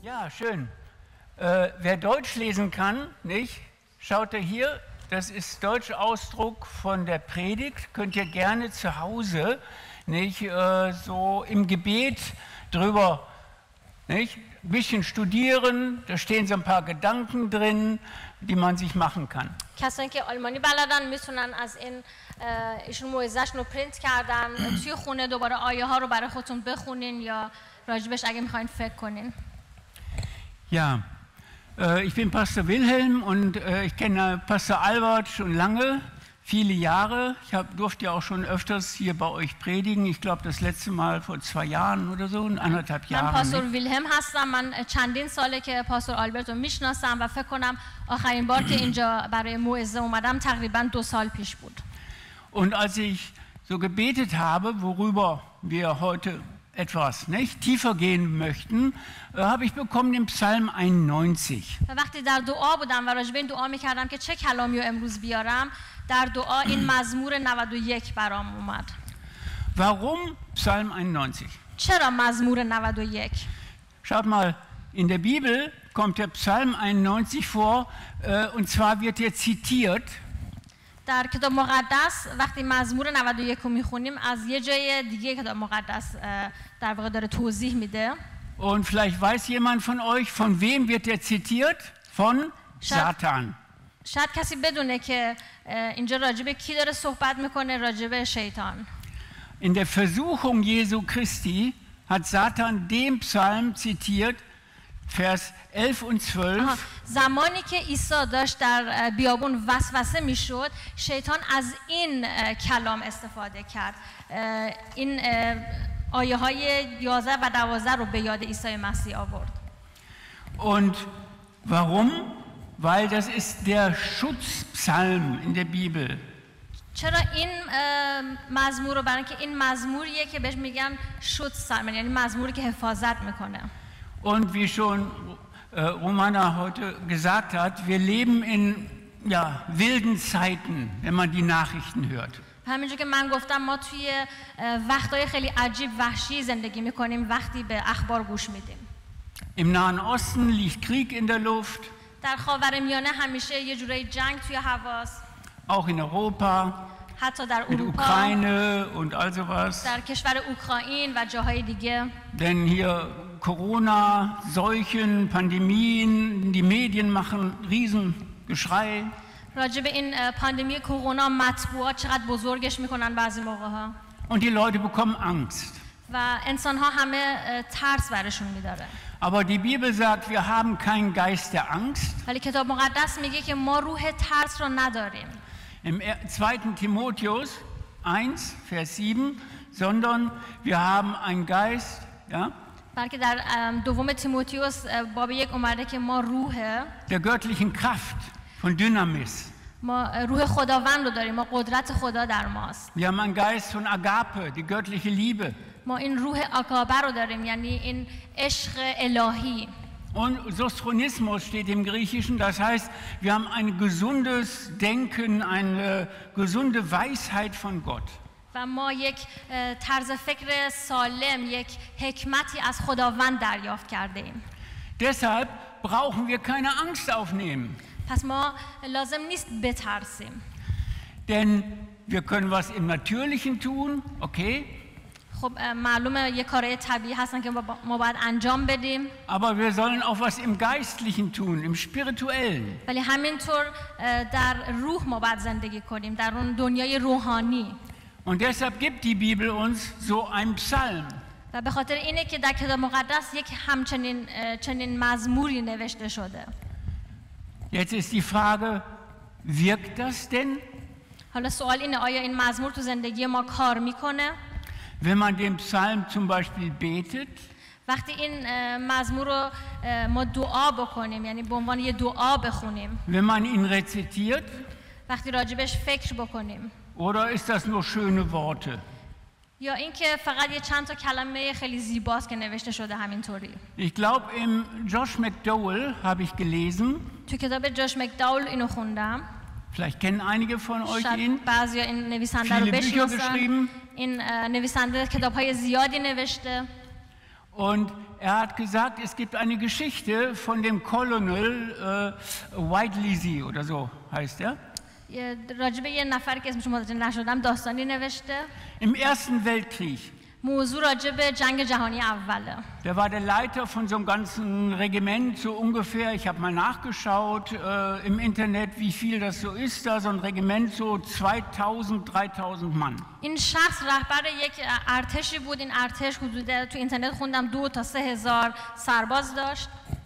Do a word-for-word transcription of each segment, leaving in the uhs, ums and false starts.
Ja, schön. Äh, wer Deutsch lesen kann, nicht? Schaut ihr hier, das ist deutscher Ausdruck von der Predigt. Könnt ihr gerne zu Hause, nicht, äh, so im Gebet drüber, nicht, ein bisschen studieren. Da stehen so ein paar Gedanken drin, die man sich machen kann. کسایی که آلمانی بلدن میتونن از این ایشون موعظه‌شون رو پرینت کردن توی خونه دوباره آیه ها رو برای خودتون بخونین یا راجبش اگه میخواین فکر کنین. Ja, äh, ich bin Pastor Wilhelm und äh, ich kenne Pastor Albert schon lange, viele Jahre. Ich hab, durfte ja auch schon öfters hier bei euch predigen. Ich glaube, das letzte Mal vor zwei Jahren oder so, anderthalb Jahren. من پاستور ویلهم هستم. من چندین ساله که پاستور آلبرت رو میشناسم و فکر کنم آخرین بار که اینجا برای موعظه اومدم تقریبا دو سال پیش بود. Und als ich so gebetet habe, worüber wir heute etwas nicht tiefer gehen möchten, äh, habe ich bekommen den Psalm einundneunzig. وقتی در دعا بودم و راجع به این دعا می‌کردم که چه کلامی رو امروز بیارم، در دعا این مزمور نود و یک برام اومد. Warum Psalm einundneunzig? چرا مزمور نود و یک؟ Schaut mal, in der Bibel kommt der Psalm einundneunzig vor, äh, und zwar wird er zitiert. در کتاب مقدس وقتی مزمور نود و یک رو میخونیم از یه جای دیگه کتاب مقدس در واقع داره توضیح میده. Und vielleicht weiß jemand von euch, von wem wird er zitiert? Von Satan. شاید کسی بدونه که اینجا راجب کی داره صحبت میکنه، راجب شیطان. In der Versuchung Jesu Christi hat Satan den Psalm zitiert, Vers elf und zwölf. زمانی که عیسی داشت در بیابون وسوسه میشد، شیطان از این کلام استفاده کرد. این آیه های یازده و دوازده رو به یاد عیسی مسیح آورد. Und warum? Weil das ist der Schutzpsalm in der Bibel. چرا این مزمور رو؟ برای اینکه این مزموریه که بهش میگن شوتسالم، یعنی مزموری که حفاظت میکنه. Und wie schon äh, Romana heute gesagt hat, wir leben in ja, wilden Zeiten, wenn man die Nachrichten hört. همینجور که من گفتم ما توی وقتهای خیلی عجیب وحشی زندگی میکنیم وقتی به اخبار گوش میدیم. Im Nahen Osten liegt Krieg in der Luft. در خاورمیانه همیشه یه جورایی جنگ توی هواست. Auch in Europa. حتی در اروپا. Ukraine und all sowas. در کشور اوکراین و جاهای دیگه. Denn hier Corona, Seuchen, Pandemien, die Medien machen Riesengeschrei. راجب این پاندمی کرونا مطبوعات چقدر بزرگش میکنن بعضی موقع‌ها. Und die Leute bekommen Angst. و انسان‌ها همه ترس برشون می‌داره. Aber die Bibel sagt, wir haben keinen Geist der Angst. ولی کتاب مقدس میگه که ما روح ترس رو نداریم. Im zweiten Timotheus eins, Vers sieben, sondern wir haben einen Geist, ja? بلکه در دوم تیموتئوس باب یک اومده که ما روح der göttlichen Kraft von Dynamis. ما روح خداوند رو داریم، ما قدرت خدا در ماست. Wir haben einen Geist von Agape, die göttliche Liebe. ما این روح آگاپه رو داریم، یعنی این عشق الهی. Und Sostranismus steht im Griechischen, das heißt, wir haben ein gesundes Denken, eine gesunde Weisheit von Gott. و ما یک طرز فکر سالم، یک حکمتی از خداوند دریافت کرده ایم. Deshalb brauchen wir keine Angst aufnehmen. پس ما لازم نیست بترسیم. Denn wir können was im Natürlichen tun, okay? خب معلومه یه کارهای طبیعی هستن که ما باید انجام بدیم. Aber wir sollen auch was im Geistlichen tun, im Spirituellen. ولی همینطور در روح ما باید زندگی کنیم، در اون دنیای روحانی. Und deshalb gibt die Bibel uns so einen Psalm. و به خاطر اینه که در کتاب مقدس یک همچنین چنین مزموری نوشته شده. Jetzt ist die Frage, wirkt das denn? حالا سوال اینه آیا این مزمور تو زندگی ما کار میکنه؟ Wenn man den Psalm zum Beispiel betet, وقتی این مزمور رو ما دعا بکنیم، یعنی به عنوان یه دعا بخونیم، wenn man ihn rezitiert, وقتی راجبش فکر بکنیم، oder ist das nur schöne Worte? یا اینکه فقط یه چند تا کلمه خیلی زیباست که نوشته شده همینطوری. Ich glaube, im Josh McDowell habe ich gelesen. تو کتاب جاش مکداول اینو خوندم. Vielleicht kennen einige von euch ihn. بعضیا این نویسنده رو بشناسن. این نویسنده کتاب‌های زیادی نوشته. Und er hat gesagt, es gibt eine Geschichte von dem Colonel äh, Whiteley oder so heißt er. یه- راجع به یه نفر که اسمش متوجه نشدم داستانی نوشته. Im Ersten Weltkrieg. موضوع راجع به جنگ جهانی اوله. Der war der Leiter von so einem ganzen Regiment, so ungefähr. Ich habe mal nachgeschaut äh, im Internet, wie viel das so ist. Da so ein Regiment, so zweitausend, dreitausend Mann. این شخص رهبر یک ارتشی بود. این ارتش حدود تو اینترنت خوندم دو تا سه هزار سرباز داشت.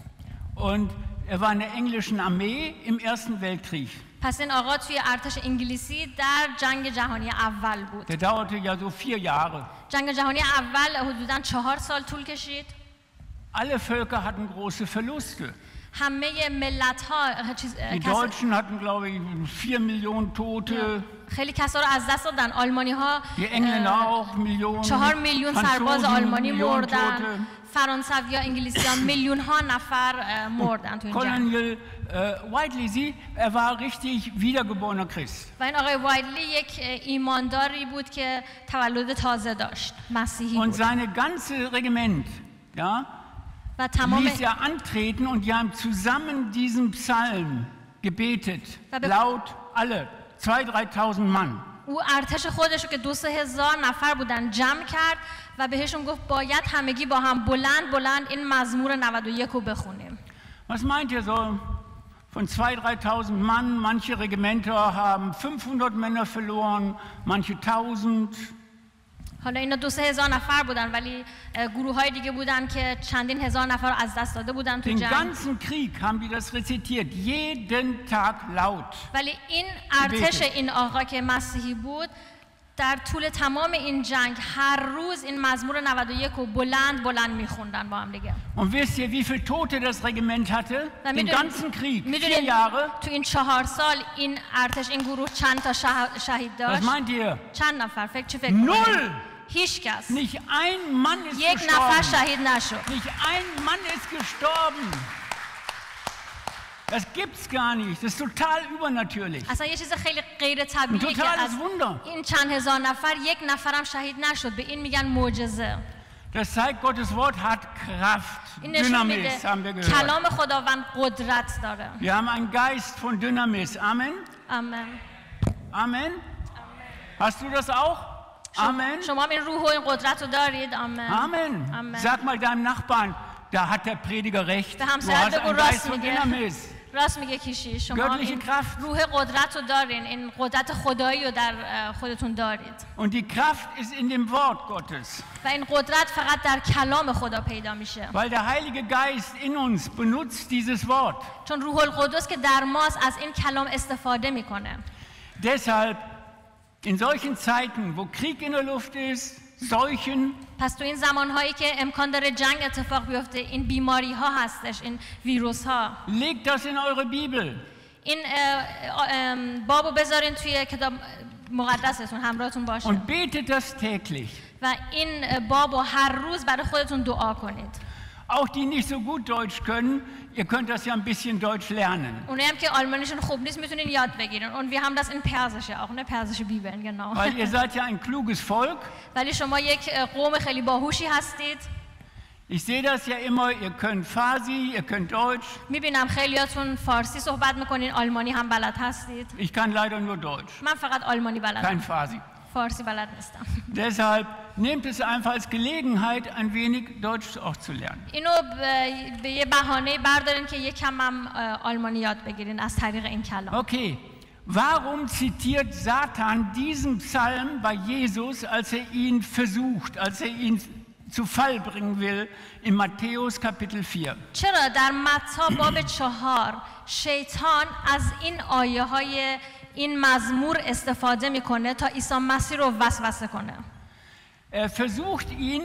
Und er war in der englischen Armee im Ersten Weltkrieg. پس این آقا توی ارتش انگلیسی در جنگ جهانی اول بود. Der dauerte ja so vier Jahre. جنگ جهانی اول حدوداً چهار سال طول کشید. Alle Völker hatten große Verluste. همه ملت ها چیز Die Deutschen hatten, glaube ich, vier Millionen Tote. خیلی کسا رو از دست دادن. آلمانی ها Die Engländer auch Millionen. چهار میلیون سرباز Franzosen, آلمانی Millionen مردن. Tote. فرانسوی ها انگلیسی ها میلیون ها نفر اه، مردن تو این جنگ. Colonel äh, Whiteley, er war richtig wiedergeborener Christ. و این آقای وایدلی یک ایمانداری بود که تولد تازه داشت. مسیحی Und بود. seine ganze Regiment, ja, و تمام ließ er antreten und die haben zusammen diesen Psalm gebetet. Aber- Laut alle, zweitausend, dreitausend Mann. او ارتش خودش رو که دو سه هزار نفر بودن جمع کرد و بهشون گفت باید همگی با هم بلند بلند این مزمور نود و یک رو بخونیم. Was meint ihr so? Von zweitausend, dreitausend Mann, manche Regimenter haben fünfhundert Männer verloren, manche tausend. حالا اینا دو سه هزار نفر بودن ولی گروه های دیگه بودن که چندین هزار نفر رو از دست داده بودن تو Den جنگ. ganzen Krieg haben die das rezitiert, jeden Tag laut. ولی این ارتش این آقا که مسیحی بود در طول تمام این جنگ هر روز این مزمور نود و یک رو بلند بلند میخوندن با هم دیگه. Und wisst ihr, wie viele Tote das Regiment hatte? و Den می‌دونید- ganzen Krieg, vier می‌دونید Jahre. تو این چهار سال این ارتش این گروه چند تا شه- شهید Was داشت؟ meint ihr? چند نفر؟ فکر چی فکر Null! می‌کنید؟ هیچ کس. Nicht ein Mann ist یک نفر gestorben. شهید نشد. Nicht ein Mann ist gestorben. Das gibt's gar nicht. Das ist total übernatürlich. اصلا یه چیز خیلی غیر طبیعیه Ein که از totales Wunder. این چند هزار نفر یک نفرم شهید نشد. به این میگن معجزه. Das zeigt, Gottes Wort hat Kraft. این نشون میده Dynamis haben wir gehört. کلام خداوند قدرت داره. Wir haben einen Geist von Dynamis. Amen. آمین. Amen. Hast du das auch? Amen. شما هم این روح و این قدرت رو دارید. آمین. Amen. Amen. Sag mal deinem Nachbarn, da hat der Prediger recht. به Du همسرت hast بگو einen راست Geist von میگه. Dynamis. راست میگه کیشی. شما هم Göttliche این Kraft. روح قدرت رو دارین. این قدرت خدایی رو در اه، خودتون دارید. Und die Kraft ist in dem Wort Gottes. و این قدرت فقط در کلام خدا پیدا میشه. Weil der Heilige Geist in uns benutzt dieses Wort. چون روح القدس که در ماست از این کلام استفاده میکنه. Deshalb in solchen Zeiten, wo Krieg in der Luft ist, Seuchen, پس تو این زمانهایی که امکان داره جنگ اتفاق بیفته این بیماری ها هستش این ویروس ها legt das in eure Bibel. این اه، اه، بابو بذارین توی کتاب مقدستون همراهتون باشه Und betet das täglich. و این بابو هر روز برای خودتون دعا کنید. Auch die nicht so gut Deutsch können, ihr könnt das ja ein bisschen Deutsch lernen. اونایی هم که آلمانیشون خوب نیست میتونین یاد بگیرین. Und wir haben das in Persische auch, ne? Persische Bibeln, genau. Weil ihr seid ja ein kluges Volk. ولی شما یک قوم خیلی باهوشی هستید. Ich sehe das ja immer, ihr könnt Farsi, ihr könnt Deutsch. میبینم خیلیاتون فارسی صحبت میکنین، آلمانی هم بلد هستید. Ich kann leider nur Deutsch, من فقط آلمانی بلدم. kein Farsi. فارسی بلد نیستم. Deshalb nehmt es einfach als Gelegenheit, ein wenig Deutsch auch zu lernen. اینو به- به یه بهانه بردارین که یکم هم اه، آلمانی یاد بگیرین از طریق این کلام. Okay, warum zitiert Satan diesen Psalm bei Jesus, als er ihn versucht, als er ihn zu Fall bringen will, in Matthäus Kapitel vier? چرا در متی باب چهار شیطان از این آیه های این مزمور استفاده میکنه تا عیسی مسیح رو وسوسه کنه؟ Er versucht ihn,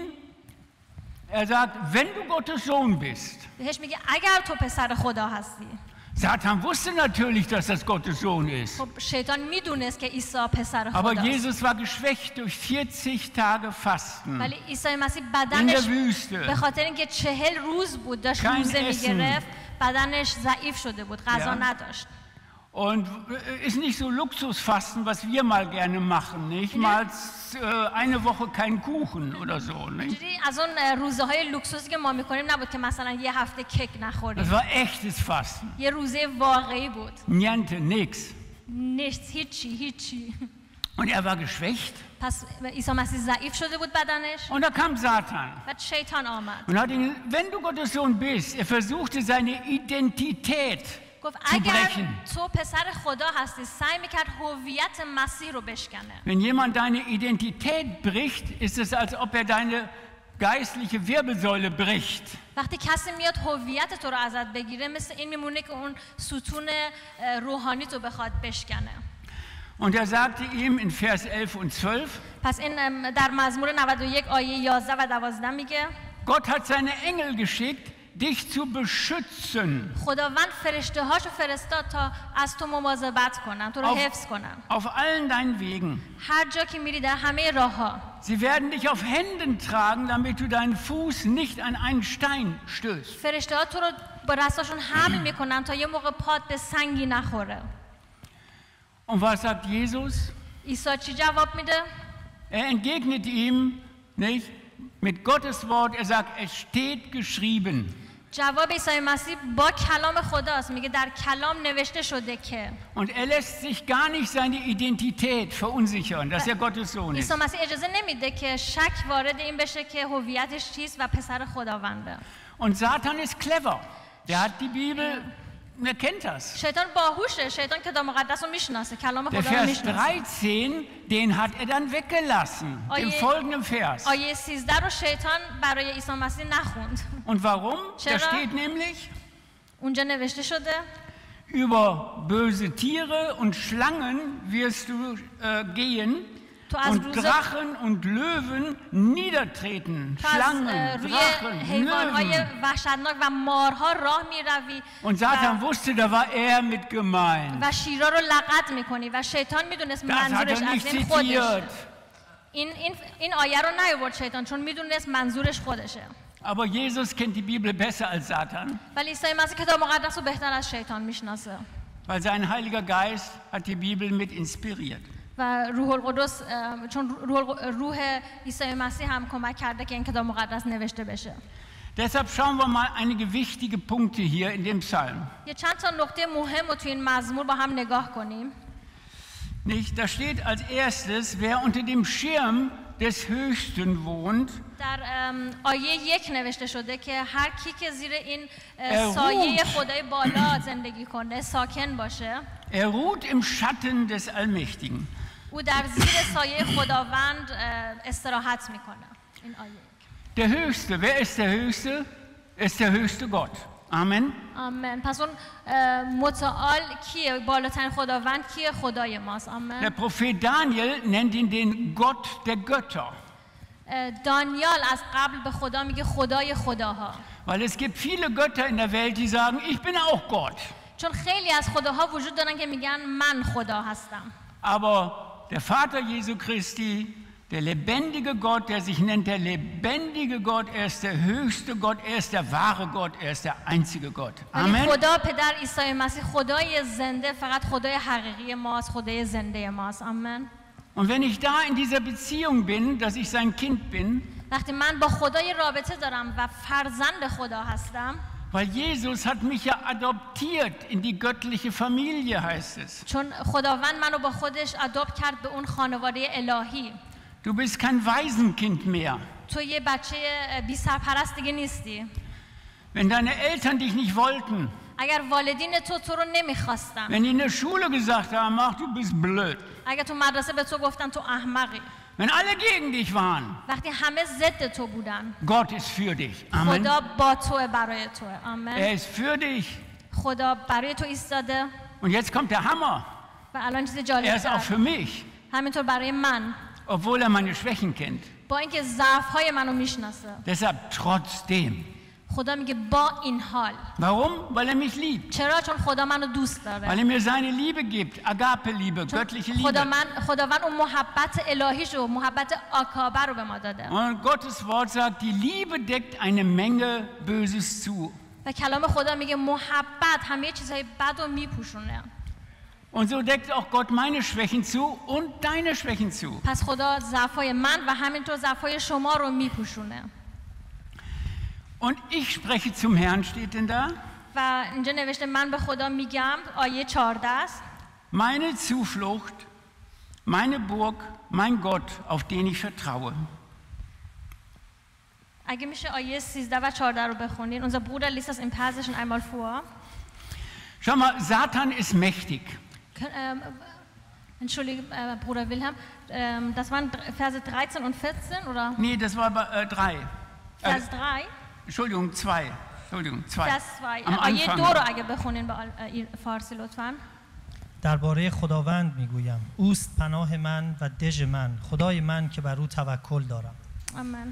er sagt, wenn du Gottes Sohn bist. بهش میگه اگر تو پسر خدا هستی. Satan wusste natürlich, dass das Gottes Sohn ist. خب شیطان میدونست که عیسی پسر Aber خداست. Jesus war geschwächt durch vierzig Tage Fasten ولی عیسی مسیح in بدنش der Wüste. به خاطر اینکه چهل روز بود داشت Kein روزه Essen. میگرفت بدنش ضعیف شده بود غذا Ja. نداشت. Und ist nicht so Luxusfasten, was wir mal gerne machen, nicht? Mal äh, eine Woche kein Kuchen oder so, nicht? از اون روزهای لوکسوسی که ما میکنیم نبود که مثلا یه هفته کیک نخوریم. Das war echtes Fasten. یه روزه واقعی بود. Niente, nix. Nichts, هیچی، هیچی. Und er war geschwächt. پس عیسی مسیح ضعیف شده بود بدنش. Und da kam Satan. بعد شیطان آمد. Und hat ihn, wenn du Gottes Sohn bist, er versuchte seine Identität گفت zu اگر brechen. تو پسر خدا هستی سعی میکرد هویت مسیح رو بشکنه. Wenn jemand deine Identität bricht, ist es, als ob er deine geistliche Wirbelsäule bricht. وقتی کسی میاد هویت تو رو ازت بگیره مثل این میمونه که اون ستون روحانی تو بخواد بشکنه. Und er sagte ihm in Vers elf und zwölf, پس این در مزمور نود و یک آیه یازده و دوازده میگه Gott hat seine Engel geschickt, dich zu beschützen. خداوند فرشته هاشو فرستاد تا از تو مواظبت کنن، تو رو Auf, حفظ کنن. auf allen deinen Wegen. هر جا که میری در همه راهها. Sie werden dich auf Händen tragen, damit du deinen Fuß nicht an einen Stein stößt. فرشته ها تو رو با دستاشون حمل میکنن تا یه موقع پات به سنگی نخوره. Und was sagt Jesus? عیسی چی جواب میده؟ Er entgegnet ihm, nicht, mit Gottes Wort, er sagt, es steht geschrieben. جواب عیسی مسیح با کلام خداست، میگه در کلام نوشته شده که. Und er lässt sich gar nicht seine Identität verunsichern, dass er Gottes Sohn ist. عیسی مسیح اجازه نمیده که شک وارد این بشه که هویتش چیست و پسر خداونده. Und Satan ist clever. Der hat die Bibel, er kennt das. شیطان باهوشه، شیطان کتاب مقدس رو میشناسه، کلام Der خدا رو Vers میشناسه. dreizehn, den hat er dann weggelassen, im folgenden Vers. آیه سیزده رو شیطان برای عیسی مسیح نخوند. Und warum? Da Chera? steht nämlich, اونجا نوشته شده über böse Tiere und Schlangen wirst du äh, gehen تو از und روز Drachen und Löwen niedertreten. تو از Schlangen, اه، روی Drachen, حیوانهای Löwen. وحشتناک و مارها راه میروی Und Satan wusste, da war er mit gemeint. و شیرا رو لغت میکنی و شیطان میدونست Das hat منظورش er از nicht این خودش. zitiert. این این این آیه رو نیاورد شیطان چون میدونست منظورش خودشه. Aber Jesus kennt die Bibel besser als Satan, ولی عیسی مسیح کتاب مقدس رو بهتر از شیطان میشناسه. weil sein Heiliger Geist hat die Bibel mit inspiriert. و روح القدس اه، چون روح الق- روح عیسی مسیح هم کمک کرده که این کتاب مقدس نوشته بشه. Deshalb schauen wir mal einige wichtige Punkte hier in dem Psalm. یه چند تا نکته مهم رو تو این مزمور با هم نگاه کنیم. Nicht? Da steht als erstes, wer unter dem Schirm des Höchsten wohnt, در ام، آیه یک نوشته شده که هر کی که زیر این اه، اه، سایه روح. خدای بالا زندگی کنه ساکن باشه er ruht im Schatten des Allmächtigen. او در زیر سایه خداوند اه، استراحت میکنه. این آیه Der Höchste, wer ist der Höchste? Ist der höchste Gott. Amen. آمین. پس اون اه، متعال کیه؟ بالاترین خداوند کیه؟ خدای ماست. آمین. Der Prophet Daniel nennt ihn den Gott der Götter, اه، دانیال از قبل به خدا میگه خدای خداها. weil es gibt viele Götter in der Welt, die sagen, ich bin auch Gott. چون خیلی از خداها وجود دارن که میگن من خدا هستم. Aber der Vater Jesu Christi, der lebendige Gott, der sich nennt der lebendige Gott, er ist der höchste Gott, er ist der wahre Gott, er ist der einzige Gott. ولی Amen. خدا پدر عیسی مسیح خدای زنده فقط خدای حقیقی ماست، خدای زنده ماست. آمین. Und wenn ich da in dieser Beziehung bin, dass ich sein Kind bin, وقتی من با خدای رابطه دارم و فرزند خدا هستم، weil Jesus hat mich ja adoptiert in die göttliche Familie, heißt es. چون خداوند منو با خودش اداپت کرد به اون خانواده الهی. Du bist kein Waisenkind mehr. تو یه بچه بی سرپرست دیگه نیستی. Wenn deine Eltern dich nicht wollten, اگر والدین تو تو رو نمیخواستن، wenn die in der Schule gesagt haben, ach, du bist blöd, اگر تو مدرسه به تو گفتن تو احمقی، wenn alle gegen dich waren, وقتی همه ضد تو بودن، Gott ist für dich. Amen. خدا با تو، برای تو. آمین. Er ist für dich. خدا برای تو ایستاده. Und jetzt kommt der Hammer. و الان چیز Er جالب ist auch für mich, همینطور برای من، obwohl er meine Schwächen kennt. با اینکه ضعف های منو میشناسه. Deshalb trotzdem. خدا میگه با این حال. Warum? Weil er mich liebt. چرا؟ چون خدا منو دوست Weil داره. er mir seine Liebe gibt, Agape-Liebe, göttliche خدا Liebe. من خداوند اون محبت الهیشو، محبت آکابه رو به ما داده. Und Gottes Wort sagt, die Liebe deckt eine Menge Böses zu. و کلام خدا میگه محبت همه چیزهای بد رو میپوشونه. Und so deckt auch Gott meine Schwächen zu und deine Schwächen zu. پس خدا ضعف‌های من و همینطور ضعف‌های شما رو میپوشونه. Und ich spreche zum Herrn, steht denn da? و اینجا نوشته من به خدا میگم، آیه چهارده است. Meine Zuflucht, meine Burg, mein Gott, auf den ich vertraue. اگه میشه آیه سیزده و چهارده رو بخونین. Unser Bruder liest das im Persischen einmal vor. Schau mal, Satan ist mächtig. Ähm, Entschuldige, äh, Bruder Wilhelm, ähm, das waren Verse dreizehn und vierzehn, oder? Nee, das war bei äh, drei. Vers Äh, drei? Entschuldigung, zwei. Entschuldigung, zwei. Vers zwei. Am آیه Anfang. دو رو اگه بخونین با فارسی لطفاً. درباره خداوند میگویم اوست پناه من و دژ من، خدای من که بر او توکل دارم. آمین.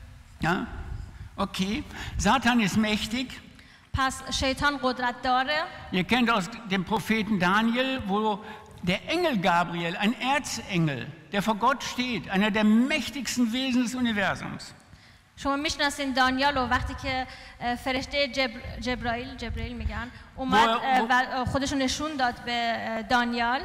Ja, okay. Satan ist mächtig. پس شیطان قدرت داره. Ihr kennt aus dem Propheten Daniel, wo der Engel Gabriel, ein Erzengel, der vor Gott steht, einer der mächtigsten Wesen des Universums. شما میشناسین دانیال و وقتی که فرشته جبر... جبرائیل جبرائیل میگن اومد و خودشو نشون داد به دانیال،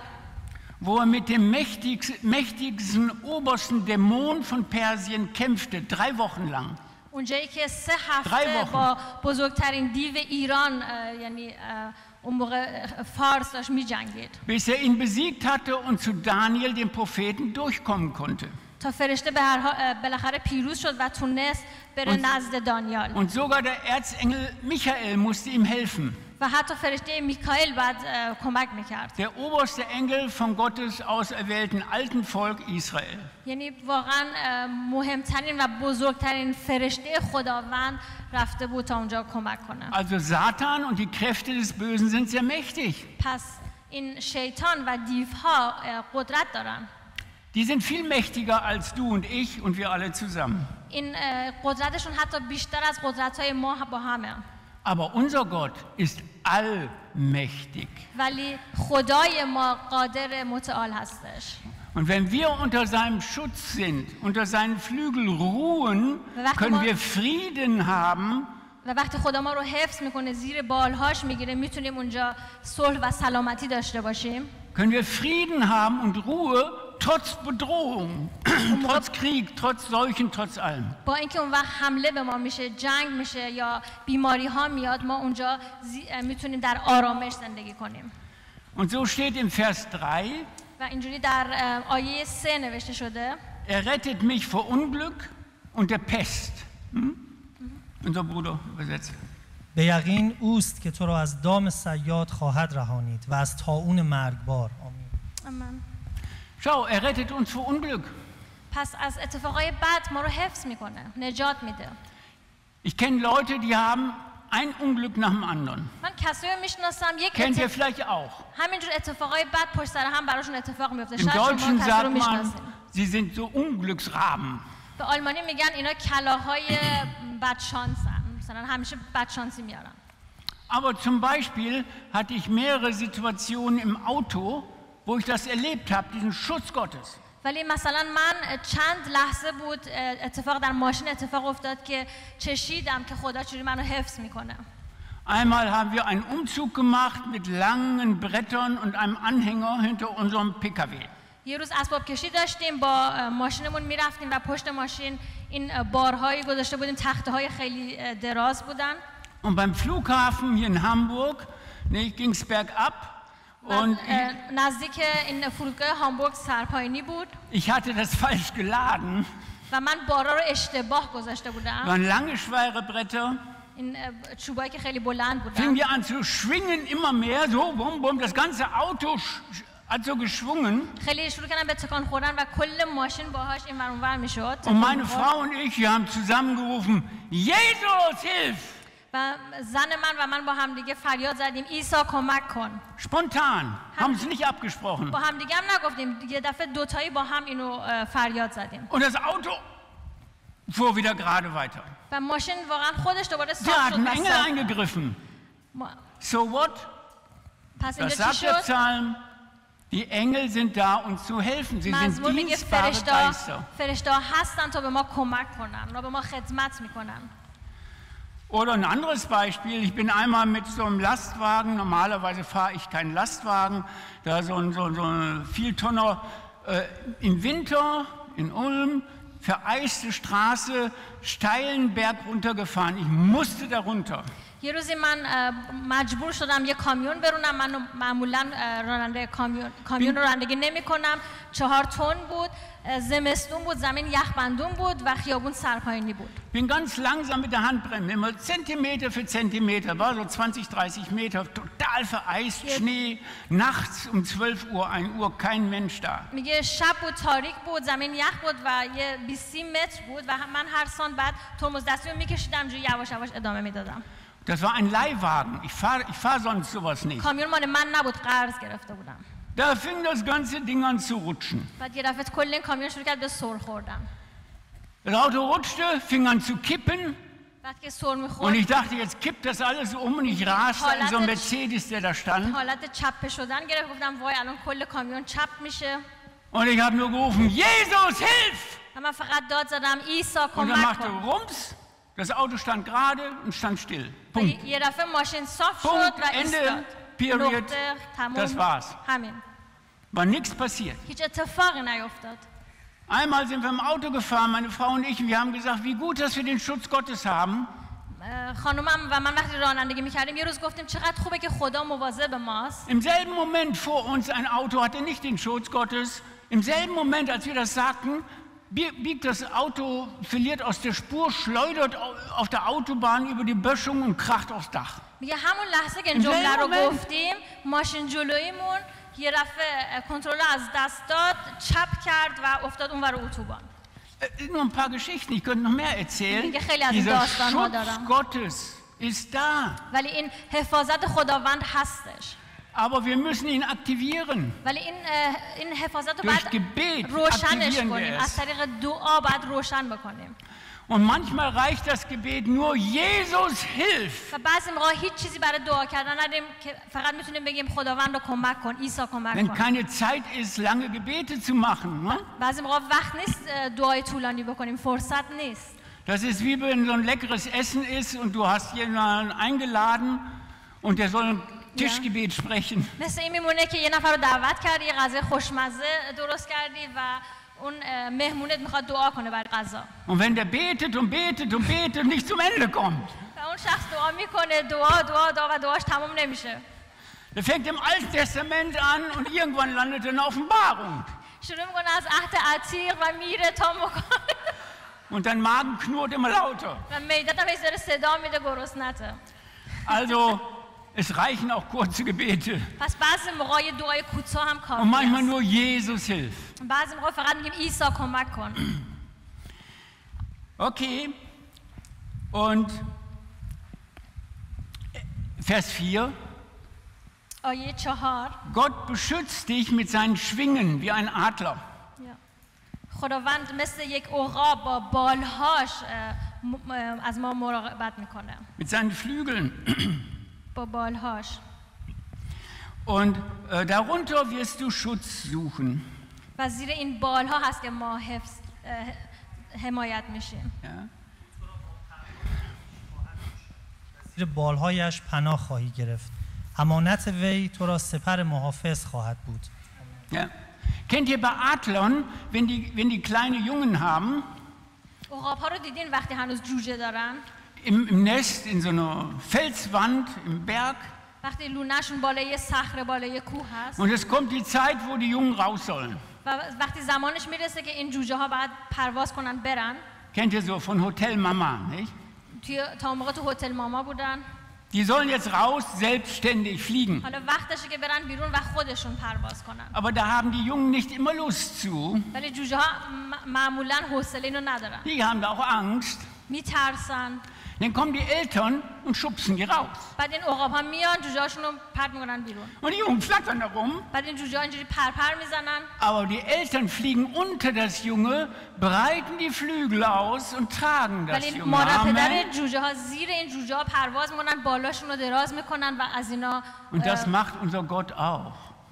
wo er mit dem mächtigsten, mächtigsten obersten Dämon von Persien kämpfte, drei Wochen lang. اونجایی که سه هفته با بزرگترین دیو ایران یعنی اون موقع فارس داشت می‌جنگید. Bis er ihn besiegt hatte und zu Daniel, dem Propheten, durchkommen konnte. تا فرشته به هر حال بالاخره پیروز شد و تونست بره نزد دانیال. Und sogar der Erzengel Michael musste ihm helfen. و حتی فرشته میکائیل بعد کمک میکرد. Der oberste Engel von Gottes auserwählten alten Volk Israel. یعنی واقعا مهمترین و بزرگترین فرشته خداوند رفته بود تا اونجا کمک کنه. Also Satan und die Kräfte des Bösen sind sehr mächtig. پس این شیطان و دیوها قدرت دارن. Die sind viel mächtiger als du und ich und wir alle zusammen. این قدرتشون حتی بیشتر از قدرت‌های ما با همه. Aber unser Gott ist allmächtig. ولی خدای ما قادر متعال هستش. Und wenn wir unter seinem Schutz sind, unter seinen Flügeln ruhen, können wir Frieden haben. و وقتی خدا ما رو حفظ میکنه زیر بالهاش میگیره میتونیم اونجا صلح و سلامتی داشته باشیم. Können wir Frieden haben und Ruhe trotz Bedrohung, trotz Krieg, trotz Seuchen, trotz allem. با اینکه اون وقت حمله به ما میشه، جنگ میشه یا بیماری ها میاد، ما اونجا میتونیم در آرامش زندگی کنیم. Und so steht im Vers drei. و اینجوری در آیه سه نوشته شده. Er rettet mich vor Unglück und der Pest. Hm? Unser Bruder übersetzt. به یقین اوست که تو را از دام صیاد خواهد رهانید و از طاعون مرگبار. آمین. آمین. Schau, er rettet uns vor Unglück. پس از اتفاقای بد ما رو حفظ میکنه، نجات میده. Ich kenne Leute, die haben ein Unglück nach dem anderen. من کسایی میشناسم یک Kennt ihr vielleicht auch? همینجور اتفاقای بد پشت سر هم براشون اتفاق میفته. Im شاید شما Deutschen کسی رو sagt man, میشناسین. sie sind so Unglücksraben. به آلمانی میگن اینا کلاهای بدشانسن، مثلا همیشه بدشانسی میارن. Aber zum Beispiel hatte ich mehrere Situationen im Auto, wo ich das erlebt habe, diesen Schutz Gottes. ولی مثلا من چند لحظه بود اتفاق در ماشین اتفاق افتاد که چشیدم که خدا چجوری منو حفظ میکنه. Einmal haben wir einen Umzug gemacht mit langen Brettern und einem Anhänger hinter unserem P K W. یه روز اسباب کشی داشتیم با ماشینمون میرفتیم و پشت ماشین این بارهایی گذاشته بودیم، تخته‌های خیلی دراز بودن. Und beim Flughafen hier in Hamburg, ne, ging es bergab. Und نزدیک این فرودگاه هامبورگ سرپایینی بود. Ich hatte das falsch geladen. و من بارا رو اشتباه گذاشته بودم. Waren lange schwere Bretter. این چوبایی که خیلی بلند بودن. Fingen wir an zu schwingen immer mehr, so bum bum, das ganze Auto hat so geschwungen. خیلی شروع کردن به تکان خوردن و کل ماشین باهاش این ور اون ور میشد. Und meine Frau und ich, wir haben zusammengerufen, Jesus, hilf! و زن من و من با هم دیگه فریاد زدیم عیسی کمک کن. Spontan, haben es nicht abgesprochen. با هم دیگه هم نگفتیم، یه دفعه دوتایی با هم اینو فریاد زدیم. Und das Auto fuhr wieder gerade weiter. و ماشین واقعا خودش دوباره Da صاف hat ein شد. Engel eingegriffen. So what? پس Das اینجا چی sagt der شد؟ Psalm. Die Engel sind da, uns zu helfen. Sie sind مزمور میگه dienstbare فرشته Geister. فرشته هستن تا به ما کمک کنن، اونا به ما خدمت میکنن. Oder ein anderes Beispiel, ich bin einmal mit so einem Lastwagen, normalerweise fahre ich keinen Lastwagen, da so ein, so, so ein Vieltonner äh, im Winter in Ulm, vereiste Straße, steilen Berg runtergefahren. Ich musste da runter. یه روزی من مجبور شدم یه کامیون برونم. من معمولا راننده کامیون کامیون رو رانندگی نمی‌کنم. چهار تن بود. زمستون بود، زمین یخبندون بود و خیابون سرپایینی بود. Bin ganz langsam mit der Handbremse, immer Zentimeter für Zentimeter, war so zwanzig, dreißig Meter, total vereist, Schnee, nachts um zwölf Uhr, ein Uhr, kein Mensch da. میگه شب بود، تاریک بود، زمین یخ بود و یه بیست متر بود و من هر سان بعد ترمز دستی رو می‌کشیدم جو یواش یواش ادامه میدادم. Das war ein Leihwagen. Ich fahre ich fahr sonst sowas nicht. کامیون مال من نبود، قرض گرفته بودم. Da fing das ganze Ding an zu rutschen. بعد یه دفعه کل این کامیون شروع کرد به سر خوردن. Das Auto rutschte, fing an zu kippen. بعد که سر Und می‌خورد. ich dachte, jetzt kippt das alles um und ich raste an so einem Mercedes, der da stand. حالت چپ شدن گرفت. گفتم وای الان کل کامیون چپ میشه. Und ich habe nur gerufen, Jesus, hilf! و من فقط داد زدم عیسی Und er کمک machte کن. Rums. Das Auto stand gerade und stand still. Punkt. یه دفعه ماشین صاف شد Punkt, و ایستاد. Ende, Period. نقطه، تمام. Das war's. همین. War nichts passiert. هیچ اتفاقی نیفتاد. Einmal sind wir im Auto gefahren, meine Frau und ich, und wir haben gesagt, wie gut, dass wir den Schutz Gottes haben. خانومم و من وقتی رانندگی می‌کردیم یه روز گفتیم چقدر خوبه که خدا مواظب ماست. Im selben Moment vor uns ein Auto hatte nicht den Schutz Gottes. Im selben Moment, als wir das sagten, biegt das Auto, verliert aus der Spur, schleudert auf der Autobahn über die Böschung und kracht aufs Dach. میگه همون لحظه که این جمله رو گفتیم ماشین جلویمون یه دفعه کنترل از دست داد، چپ کرد و افتاد اونور اتوبان. Nur ein paar Geschichten, ich könnte noch mehr erzählen. Dieser Schutz Gottes ist da. ولی این حفاظت خداوند هستش. Aber wir müssen ihn aktivieren. ولی این این حفاظت رو Durch باید Gebet روشنش aktivieren wir کنیم. es. از طریق دعا باید روشن بکنیم. Und manchmal reicht das Gebet nur, Jesus, hilf! و بعضی موقع هیچ چیزی برای دعا کردن نداریم که فقط میتونیم بگیم خداوند رو کمک کن، عیسی کمک Wenn کن. keine Zeit ist, lange Gebete zu machen. Ne? بعضی موقع وقت نیست دعای طولانی بکنیم، فرصت نیست. Das ist wie wenn so ein leckeres Essen ist und du hast jemanden eingeladen und der soll ein Tischgebet sprechen. مثل این میمونه که یه نفر رو دعوت کردی، یه غذای خوشمزه درست کردی و اون مهمونت میخواد دعا کنه برای غذا. Und wenn der betet und betet und betet und nicht zum Ende kommt. و اون شخص دعا میکنه، دعا دعا دعا و دعاش تموم نمیشه. Der fängt im Alten Testament an und irgendwann landet er in der Offenbarung. شروع میکنه از عهد عتیق و میره تا مکان. Und dein Magen knurrt immer lauter. و معدت هم یه ذره صدا میده گرسنته. Also es reichen auch kurze Gebete. پس بعضی موقع یه دعای کوتاه هم کافیه. Und manchmal nur Jesus hilf. بعضی موقع فقط میگیم عیسی کمک کن. Okay. Und Vers vier. آیه چهار. Gott beschützt dich mit seinen Schwingen wie ein Adler. خداوند مثل یک عقاب با بالهاش از ما مراقبت میکنه. Mit seinen Flügeln. با بالهاش. Und äh, darunter wirst du Schutz suchen. و زیر این بالها هست که ما حفظ حمایت میشیم. زیر بالهایش پناه خواهی گرفت. امانت وی تو را سپر محافظ خواهد بود. Ja. Kennt ihr bei Adlern, wenn die, wenn die kleine Jungen haben, عقاب‌ها رو دیدین وقتی هنوز جوجه دارن؟ im, im Nest, in so einer Felswand, im Berg. وقتی لونه‌شون بالای صخره بالای کوه هست. Und es kommt die Zeit, wo die Jungen raus sollen. و وقتی زمانش میرسه که این جوجه ها باید پرواز کنن برن. Kennt ihr so von Hotel Mama, nicht? توی تا موقع تو هتل ماما بودن. Die sollen jetzt raus, selbstständig fliegen. حالا وقتشه که برن بیرون و خودشون پرواز کنن. Aber da haben die Jungen nicht immer Lust zu. ولی جوجه ها معمولاً حوصله اینو ندارن. Die haben da auch Angst. میترسن. Dann kommen die Eltern und schubsen die raus. بعد این عقاب‌ها میان جوجه هاشون رو پرت میکنن بیرون. Und die Jungen flattern da rum. بعد این جوجه ها اینجوری پرپر میزنن. Aber die Eltern fliegen unter das Junge, breiten die Flügel aus und tragen das ولی Junge. مادر پدر Amen. جوجه ها زیر این جوجه ها پرواز میکنن، بالاشون رو دراز میکنن و از اینا Und das macht unser Gott auch.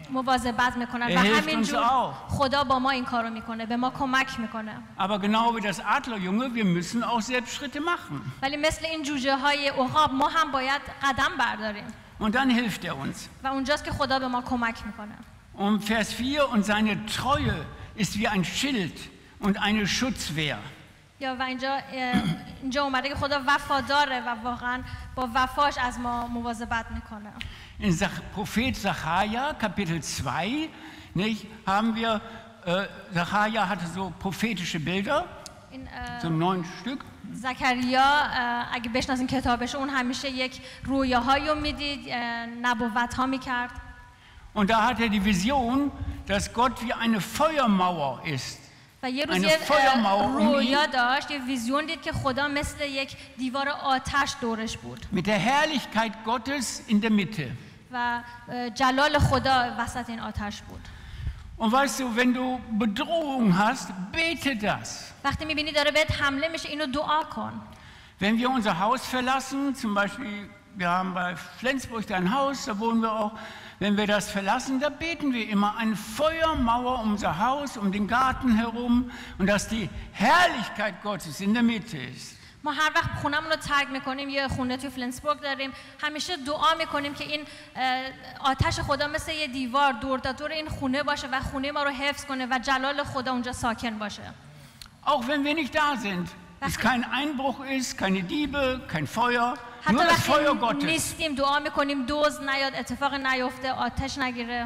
مواظبت میکنن و Er hilft uns همینجور auch. خدا با ما این کارو میکنه، به ما کمک میکنه. Aber genau wie das Adlerjunge, wir müssen auch selbst Schritte machen. ولی مثل این جوجه های عقاب ما هم باید قدم برداریم Und dann hilft er uns. و اونجاست که خدا به ما کمک میکنه. Und Vers vier, und seine Treue ist wie ein Schild und eine Schutzwehr. یا و اینجا اینجا اومده که خدا وفاداره و واقعا با وفاش از ما مواظبت میکنه. In Sach- Prophet Sacharja, Kapitel zwei, nicht, haben wir, äh, Sacharja hatte so prophetische Bilder, این so neun Stück. زکریا اگه بشناسین کتابش، اون همیشه یک رویاهایی رو میدید، نبوت ها میکرد. Und da hat er die Vision, dass Gott wie eine Feuermauer ist. و یه روز eine یه Feuermauer um ihn, رویا داشت، یه ویزیون دید که خدا مثل یک دیوار آتش دورش بود mit der Herrlichkeit Gottes in der Mitte. و جلال خدا وسط این آتش بود. Und weißt du, wenn du Bedrohung hast, bete das. وقتی میبینی داره بهت حمله میشه، اینو دعا کن. Wenn wir unser Haus verlassen, zum Beispiel, wir haben bei Flensburg da ein Haus, da wohnen wir auch, wenn wir das verlassen, da beten wir immer eine Feuermauer um unser Haus, um den Garten herum und dass die Herrlichkeit Gottes in der Mitte ist. ما هر وقت خونمون رو ترک میکنیم، یه خونه تو فلنسبورگ داریم، همیشه دعا میکنیم که این آتش خدا مثل یه دیوار دور تا دور این خونه باشه و خونه ما رو حفظ کنه و جلال خدا اونجا ساکن باشه. Auch wenn wir nicht da sind, es kein Einbruch ist, keine Diebe, kein Feuer, nur das Feuer حتی وقتی Gottes. نیستیم دعا میکنیم دزد نیاد، اتفاق نیفته، آتش نگیره.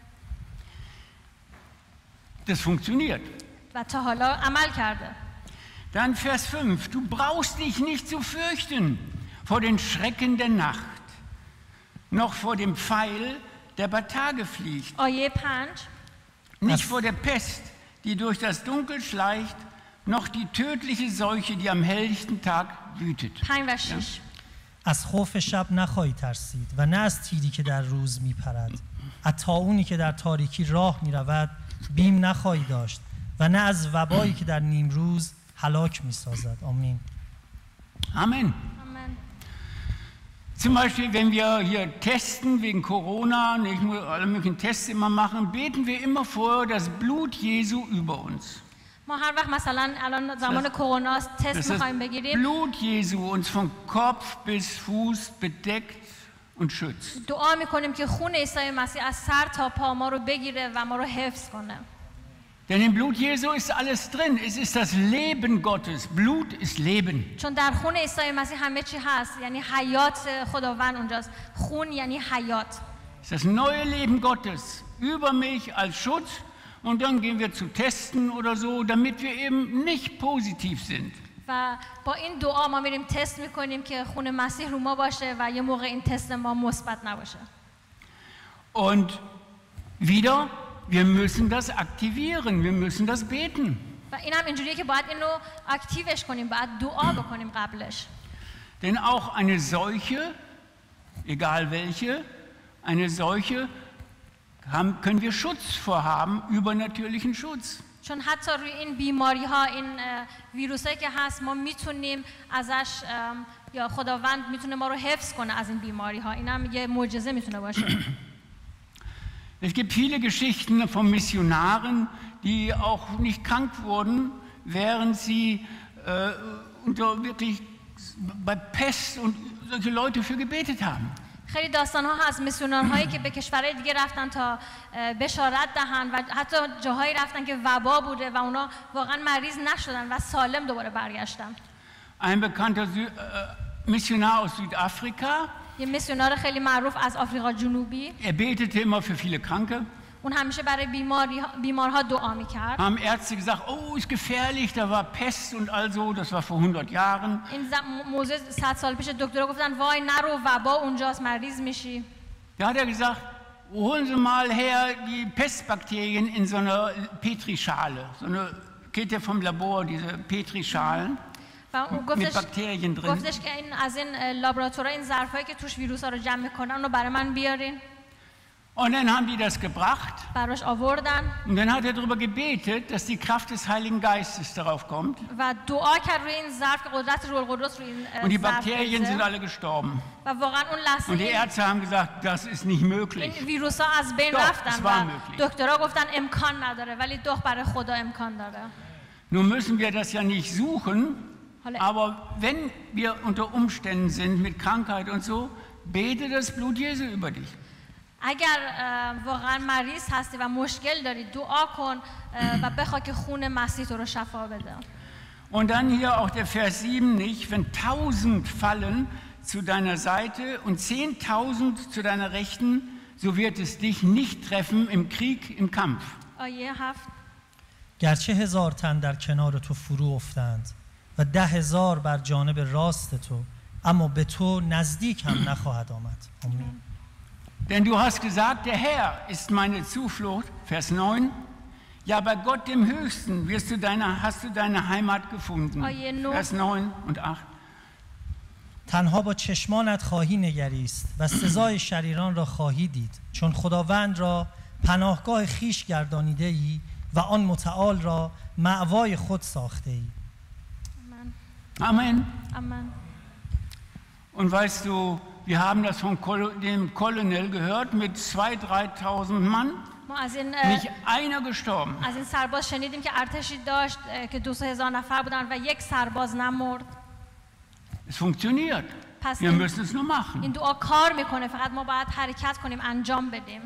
Das funktioniert. و تا حالا عمل کرده. Dann Vers fünf, du brauchst dich nicht zu fürchten vor den Schrecken der Nacht, noch vor dem Pfeil, der bei Tage fliegt, آیه پنج nicht vor der Pest, die durch das Dunkel schleicht, noch die tödliche Seuche, die am helllichten Tag wütet. پنج و شش. از خوف شب نخواهی ترسید و نه از تیری که در روز میپرد، از طاعونی که در تاریکی راه میرود بیم نخواهی داشت و نه از وبایی که در نیم روز هلاک میسازد. آمین. Amen. Amen. Zum Beispiel, wenn wir hier testen wegen Corona, nicht nur alle möglichen Tests immer machen, beten wir immer vorher das Blut Jesu über uns. ما هر وقت مثلا الان زمان کرونا تست Dass میخوایم das بگیریم، Blut Jesu uns von Kopf bis Fuß bedeckt und schützt. دعا میکنیم که خون عیسی مسیح از سر تا پا ما رو بگیره و ما رو حفظ کنه. Denn im Blut Jesu ist alles drin. Es ist das Leben Gottes. Blut ist Leben. چون در خون عیسی مسیح همه چی هست، یعنی حیات خداوند اونجاست. خون یعنی حیات. Es ist das neue Leben Gottes über mich als Schutz. Und dann gehen wir zu testen oder so, damit wir eben nicht positiv sind. و با این دعا ما میریم تست میکنیم که خون مسیح رو ما باشه و یه موقع این تست ما مثبت نباشه. Und wieder, wir müssen das aktivieren, wir müssen das beten. و این هم اینجوریه که باید اینو اکتیوش کنیم، باید دعا بکنیم قبلش. Denn auch eine Seuche, egal welche, eine Seuche, haben, können wir Schutz vorhaben, übernatürlichen Schutz. چون حتی روی این بیماری ها، این ویروسایی که هست، ما میتونیم ازش، یا خداوند میتونه ما رو حفظ کنه از این بیماری ها. این هم یه معجزه میتونه باشه. Es gibt viele Geschichten von Missionaren, die auch nicht krank wurden, während sie äh, unter wirklich bei Pest und solche Leute für gebetet haben. خیلی داستان ها هست میسیونرهایی که به کشورهای دیگه رفتن تا بشارت دهن و حتی جاهایی رفتن که وبا بوده و اونا واقعا مریض نشدن و سالم دوباره برگشتن. Ein bekannter Sü äh, Missionar aus Südafrika, یه میسیونر خیلی معروف از آفریقا جنوبی، er betete immer für viele Kranke. اون همیشه برای بیماری بیمارها دعا میکرد. Haben Ärzte gesagt, oh, ist gefährlich, da war Pest und also, das war vor hundert Jahren. این موضوع صد سال پیش دکترها گفتن وای نرو وبا اونجاست مریض میشی. Da hat er gesagt, holen Sie mal her die Pestbakterien in so einer Petrischale. So eine, geht ja vom Labor, diese Petrischalen mit Bakterien drin. گفتش که این از این لابراتوار این ظرفایی که توش ویروسا رو جمع میکنن رو برای من بیارین. Und dann haben die das gebracht. براش آوردن Und dann hat er darüber gebetet, dass die Kraft des Heiligen Geistes darauf kommt. و دعا کرد روی این ظرف که قدرت روح القدس روی این اه، Und die ظرف Bakterien sind بریزه. alle gestorben. و واقعا اون لحظه Und die این, Ärzte haben gesagt, das ist nicht möglich. این ویروس ها از بین Doch, رفتن es war و möglich. دکترها گفتن امکان نداره ولی doch برای خدا امکان داره. Nun müssen wir das ja nicht suchen, حالا aber wenn wir unter Umständen sind mit Krankheit und so, bete das Blut Jesu über dich. اگر اه، واقعا مریض هستی و مشکل داری دعا کن اه، و بخوا که خون مسیح تو رو شفا بده. Und dann hier auch der Vers sieben nicht, wenn tausend fallen zu deiner Seite und zehntausend zu deiner Rechten, so wird es dich nicht treffen im Krieg, im Kampf. آیه هفت گرچه هزار تن در کنار تو فرو افتند و ده هزار بر جانب راست تو، اما به تو نزدیک هم نخواهد آمد. آمین. Denn du hast gesagt, der Herr ist meine Zuflucht, Vers neun. Ja, bei Gott dem Höchsten wirst du deine, hast du deine Heimat gefunden. آیه نه. Vers neun und acht. تنها با چشمانت خواهی نگریست و سزای شریران را خواهی دید، چون خداوند را پناهگاه خیش گردانیده ای و آن متعال را مأوای خود ساخته ای. آمین. Amen. آمین. Und weißt du, wir haben das von Kol- dem Colonel gehört mit zweitausend, dreitausend Mann, ما از این اه، nicht einer gestorben. از این سرباز شنیدیم که ارتشی داشت اه، که دو سه هزار نفر بودن و یک سرباز نمرد. Es funktioniert. پس Wir این, müssen es nur machen. این دعا کار میکنه، فقط ما باید حرکت کنیم، انجام بدیم.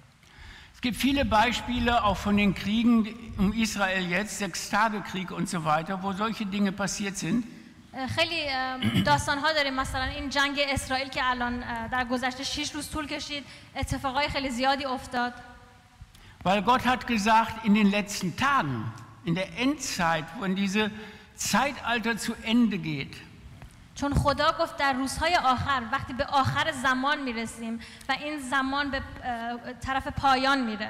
Es gibt viele Beispiele auch von den Kriegen um Israel jetzt, Sechstagekrieg und so weiter, wo solche Dinge passiert sind. اه، خیلی داستان ها داریم، مثلا این جنگ اسرائیل که الان اه، در گذشته شش روز طول کشید، اتفاقای خیلی زیادی افتاد. Weil Gott hat gesagt, in den letzten Tagen, in der Endzeit, wenn diese Zeitalter zu Ende geht, چون خدا گفت در روزهای آخر وقتی به آخر زمان میرسیم و این زمان به اه، طرف پایان میره.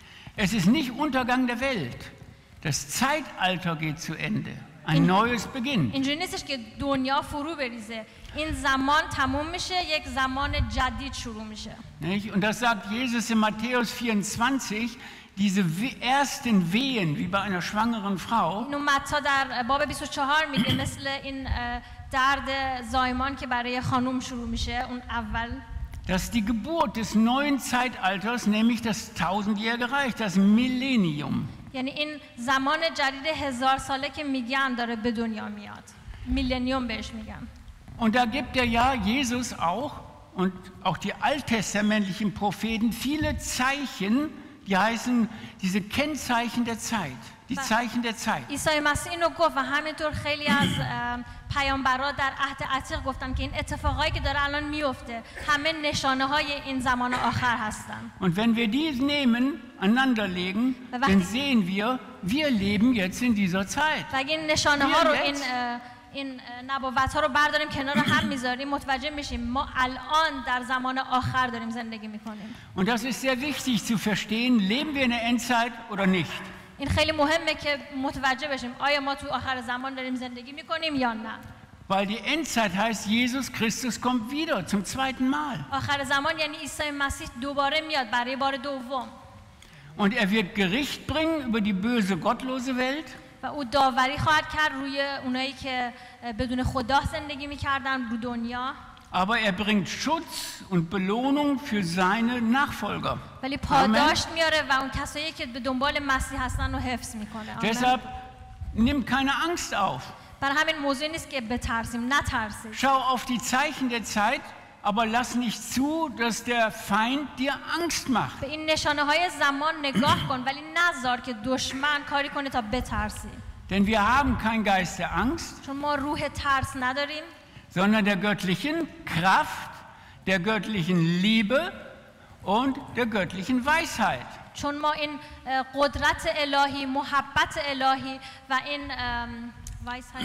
es ist nicht Untergang der Welt. Das Zeitalter geht zu Ende. Ein neues beginnt. اینجوری نیستش که دنیا فرو بریزه، این زمان تموم میشه، یک زمان جدید شروع میشه. Nicht? Und das sagt Jesus in Matthäus vierundzwanzig, diese we- ersten Wehen, wie bei einer schwangeren Frau, اینو متی در باب بیست و چهار میگه مثل این اه، درد زایمان که برای خانوم شروع میشه، اون اول dass die Geburt des neuen Zeitalters, nämlich das tausendjährige Reich, das Millennium, یعنی این زمان جدید هزار ساله که میگن داره به دنیا میاد، میلنیوم بهش میگن. und da gibt er ja Jesus auch und auch die alttestamentlichen Propheten viele Zeichen, die heißen diese Kennzeichen der Zeit, die Zeichen der Zeit. عیسی مسیح اینو گفت و همینطور خیلی از اه، پیامبرا در عهد عتیق گفتن که این اتفاقایی که داره الان میفته همه نشانه های این زمان آخر هستن. Und wenn wir dies nehmen, aneinanderlegen, dann sehen wir, wir leben jetzt in dieser Zeit. و اگه این نشانه ها رو این اه، این نبوت ها رو برداریم کنار هم میذاریم متوجه میشیم ما الان در زمان آخر داریم زندگی میکنیم. Und das ist sehr wichtig zu verstehen, leben wir in der Endzeit oder nicht. این خیلی مهمه که متوجه بشیم آیا ما تو آخر زمان داریم زندگی میکنیم یا نه. Weil die Endzeit heißt, Jesus Christus kommt wieder zum zweiten Mal. آخر زمان یعنی عیسی مسیح دوباره میاد برای بار دوم. Und er wird Gericht bringen über die böse, gottlose Welt. و او داوری خواهد کرد روی اونایی که بدون خدا زندگی میکردن رو دنیا. Aber er bringt Schutz und Belohnung für seine Nachfolger. ولی پاداش میاره و اون کسایی که به دنبال مسیح هستن رو حفظ میکنه. Deshalb nimm keine Angst auf. برای همین موضوع نیست که بترسیم، نترسید. Schau auf die Zeichen der Zeit, aber lass nicht zu, dass der Feind dir Angst macht. به این نشانه های زمان نگاه کن ولی نذار که دشمن کاری کنه تا بترسی. Denn wir haben keinen Geist der Angst, چون ما روح ترس نداریم، sondern der göttlichen Kraft, der göttlichen Liebe und der göttlichen Weisheit. چون ما این اه، قدرت الهی، محبت الهی و این ام، وایسheit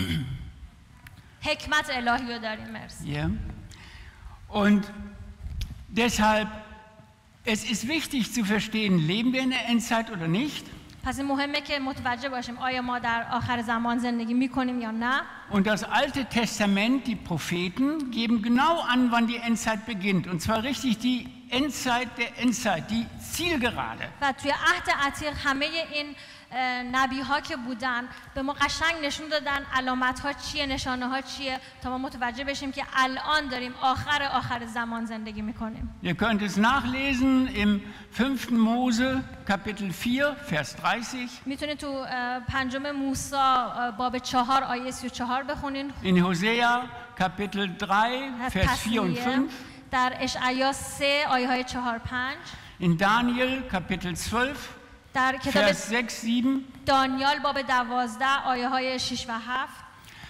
حکمت الهی رو داریم. مرسی. Ja. Und deshalb, es ist wichtig zu verstehen, leben wir in der Endzeit oder nicht? پس این مهمه که متوجه باشیم آیا ما در آخر زمان زندگی میکنیم یا نه. Und das Alte Testament, die Propheten, geben genau an, wann die Endzeit beginnt. Und zwar richtig die Endzeit der Endzeit, die Zielgerade. و توی عهد عتیق همه این نبی ها که بودن به ما قشنگ نشون دادن علامت ها چیه، نشانه ها چیه، تا ما متوجه بشیم که الان داریم آخر آخر زمان زندگی میکنیم. Ihr könnt es nachlesen im fünften Mose Kapitel vier Vers dreißig. میتونید تو پنجم موسی باب چهار آیه سی و چهار بخونین. In Hosea Kapitel drei Vers vier und fünf. در اشعیا سه آیه های چهار پنج. In Daniel Kapitel zwölf در کتاب Vers sechs sieben. دانیال باب دوازده آیه های شش و هفت.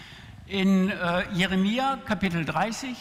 In äh, Jeremia Kapitel dreißig.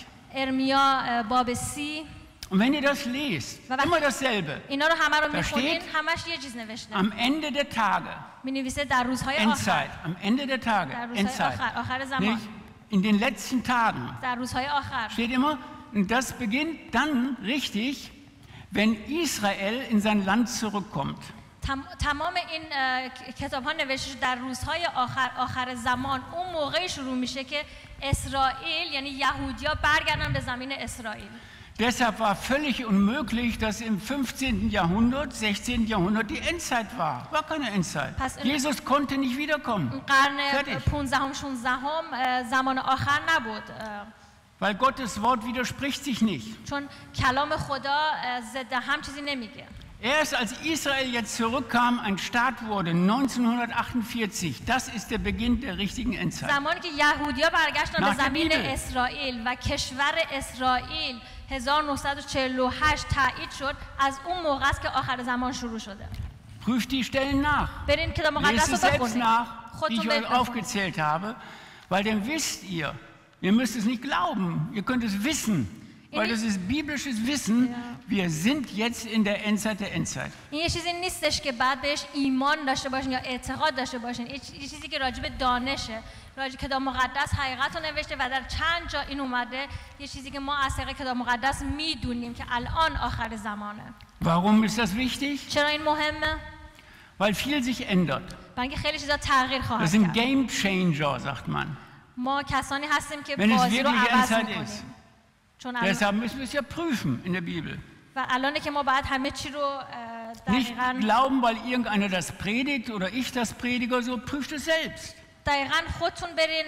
ارمیا باب سی. Und wenn ihr das lest, immer dasselbe. اینا رو همه رو Da میخونین steht همش یه چیز نوشته. am Ende der Tage, مینویسه در روزهای آخر. Endzeit, am Ende der Tage, در روزهای Endzeit. آخر، آخر زمان. Nicht? In den letzten Tagen در روزهای آخر. steht immer, und das beginnt dann richtig, wenn Israel in sein Land zurückkommt. تمام این کتاب ها نوشته شده در روزهای آخر آخر زمان اون موقعی شروع میشه که اسرائیل یعنی یهودیا برگردن به زمین اسرائیل. Deshalb war völlig unmöglich, dass im fünfzehnten Jahrhundert, sechzehnten Jahrhundert die Endzeit war. War keine Endzeit. Jesus konnte nicht wiederkommen. قرن پانزدهم شانزدهم زمان آخر نبود. Weil Gottes Wort widerspricht sich nicht. چون کلام خدا ضد هم چیزی نمیگه. Erst als Israel jetzt zurückkam, ein Staat wurde, neunzehnhundertachtundvierzig, das ist der Beginn der richtigen Endzeit. زمانی که یهودیا برگشتن به زمین اسرائیل و کشور اسرائیل هزار و نهصد و چهل و هشت تایید شد، از اون موقع است که آخر زمان شروع شده. Prüft die Stellen nach. برین کتاب Lest مقدس es رو selbst بخونید. nach, die خودتون ich euch بخونید. aufgezählt habe, weil dann wisst ihr, ihr müsst es nicht glauben, ihr könnt es wissen. Weil das ist biblisches Wissen, wir sind jetzt in der Endzeit der Endzeit. این یه چیزی نیستش که بعد بهش ایمان داشته باشین یا اعتقاد داشته باشین. یه چیزی که راجع به دانشه. راجع کتاب مقدس حقیقت رو نوشته و در چند جا این اومده یه چیزی که ما از طریق کتاب مقدس میدونیم که الان آخر زمانه. Warum ist das wichtig? چرا این مهمه؟ Weil viel sich ändert. برای اینکه خیلی چیزا تغییر خواهد Das sind کرد. Game Changer, sagt man. ما کسانی هستیم که Wenn es بازی رو wirklich عوض Endzeit می‌کنیم. ist. چون الان Deshalb müssen wir es ja prüfen in der Bibel. و الان که ما باید همه چی رو Nicht دقیقاً glauben, weil irgendeiner das predigt oder ich das predige, so prüft es selbst. دقیقاً خودتون برین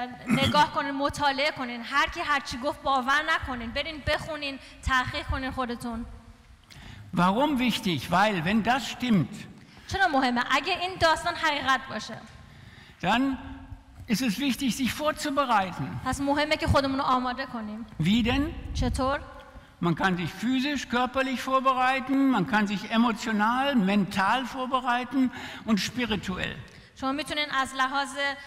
نگاه کنین، مطالعه کنین، هر کی هر چی گفت باور نکنین، برین بخونین، تحقیق کنین خودتون. Warum wichtig? Weil, wenn das stimmt, چرا مهمه؟ اگه این داستان حقیقت باشه، dann ist es wichtig, sich vorzubereiten. پس مهمه که خودمون رو آماده کنیم. Wie denn? چطور؟ Man kann sich physisch, körperlich vorbereiten, man kann sich emotional, mental vorbereiten und spirituell. شما میتونین از لحاظ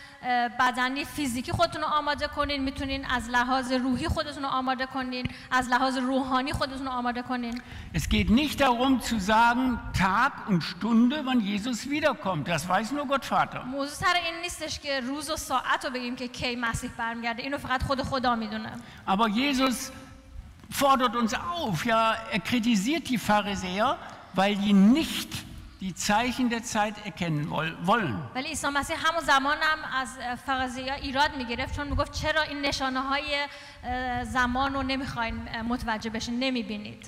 بدنی فیزیکی خودتون رو آماده کنین، میتونین از لحاظ روحی خودتون رو آماده کنین، از لحاظ روحانی خودتون رو آماده کنین. Es geht nicht darum zu sagen, Tag und Stunde, wann Jesus wiederkommt. Das weiß nur Gott Vater. موضوع سر این نیستش که روز و ساعت رو بگیم که کی مسیح برمیگرده. اینو فقط خود خدا میدونه. Aber Jesus fordert uns auf, ja, er kritisiert die Pharisäer, weil die nicht die Zeichen der Zeit erkennen wollen. ولی عیسی مسیح همون زمان هم از فریسی‌ها ایراد میگرفت، چون میگفت چرا این نشانه‌های زمان رو نمیخواین متوجه بشین، نمیبینید.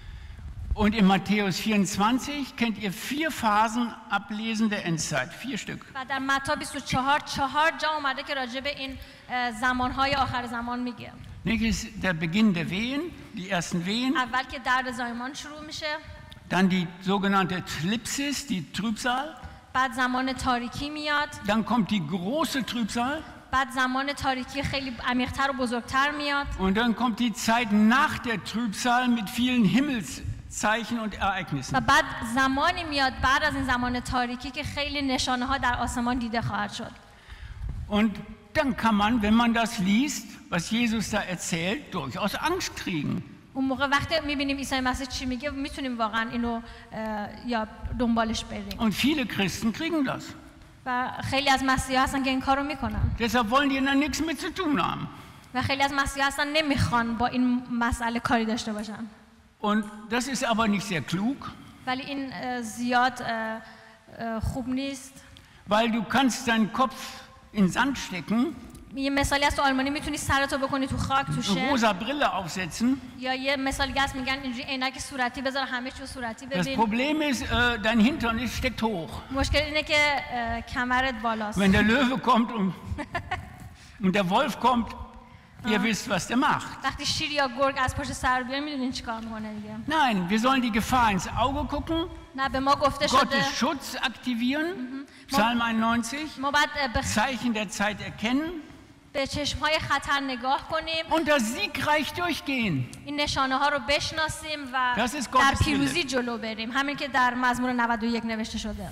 Und in Matthäus vierundzwanzig könnt ihr vier Phasen ablesen der Endzeit, vier Stück. و در متی بیست و چهار چهار جا اومده که راجع به این زمانهای آخر زمان میگه. Nicht ist der Beginn der Wehen, die ersten Wehen. اول که درد زایمان شروع میشه. Dann die sogenannte Thlipsis, die Trübsal. بعد زمان تاریکی میاد. Dann kommt die große Trübsal. بعد زمان تاریکی خیلی عمیق‌تر و بزرگتر میاد. Und dann kommt die Zeit nach der Trübsal mit vielen Himmelszeichen und Ereignissen. و بعد زمانی میاد بعد از این زمان تاریکی که خیلی نشانه ها در آسمان دیده خواهد شد. Und dann kann man, wenn man das liest, was Jesus da erzählt, durchaus Angst kriegen. اون موقع وقتی میبینیم عیسی مسیح چی میگه میتونیم واقعا اینو یا دنبالش بریم. Und viele Christen kriegen das. و خیلی از مسیحا هستن که این کارو میکنن. Deshalb wollen die dann nichts mit zu tun haben. و خیلی از مسیحا هستن نمیخوان با این مسئله کاری داشته باشن. Und das ist aber nicht sehr klug. ولی این زیاد خوب نیست. Weil du kannst deinen Kopf in Sand stecken. یه مثالی از تو آلمانی میتونی سرتو بکنی تو خاک eine توشه rosa Brille aufsetzen. یا یه مثال دیگه است میگن اینجوری عینک صورتی بذار همه چیو صورتی Das ببین. Problem ist, äh, dein Hintern ist, steckt hoch. مشکل اینه که اه، کمرت بالاست. Wenn der Löwe kommt und, und der Wolf kommt, ihr wisst, was der macht. وقتی شیر یا گرگ از پشت سر بیان میدونین چیکار میکنه دیگه. Nein, wir sollen die Gefahr ins Auge gucken, نه به ما گفته شده Gottes Schutz aktivieren, Psalm einundneunzig, ما باید اه، به Zeichen der Zeit erkennen به چشم‌های خطر نگاه کنیم، und das siegreich durchgehen. این نشانه ها رو بشناسیم و Das ist در Gottes پیروزی Wille. جلو بریم، همین که در مزمور نود و یک نوشته شده.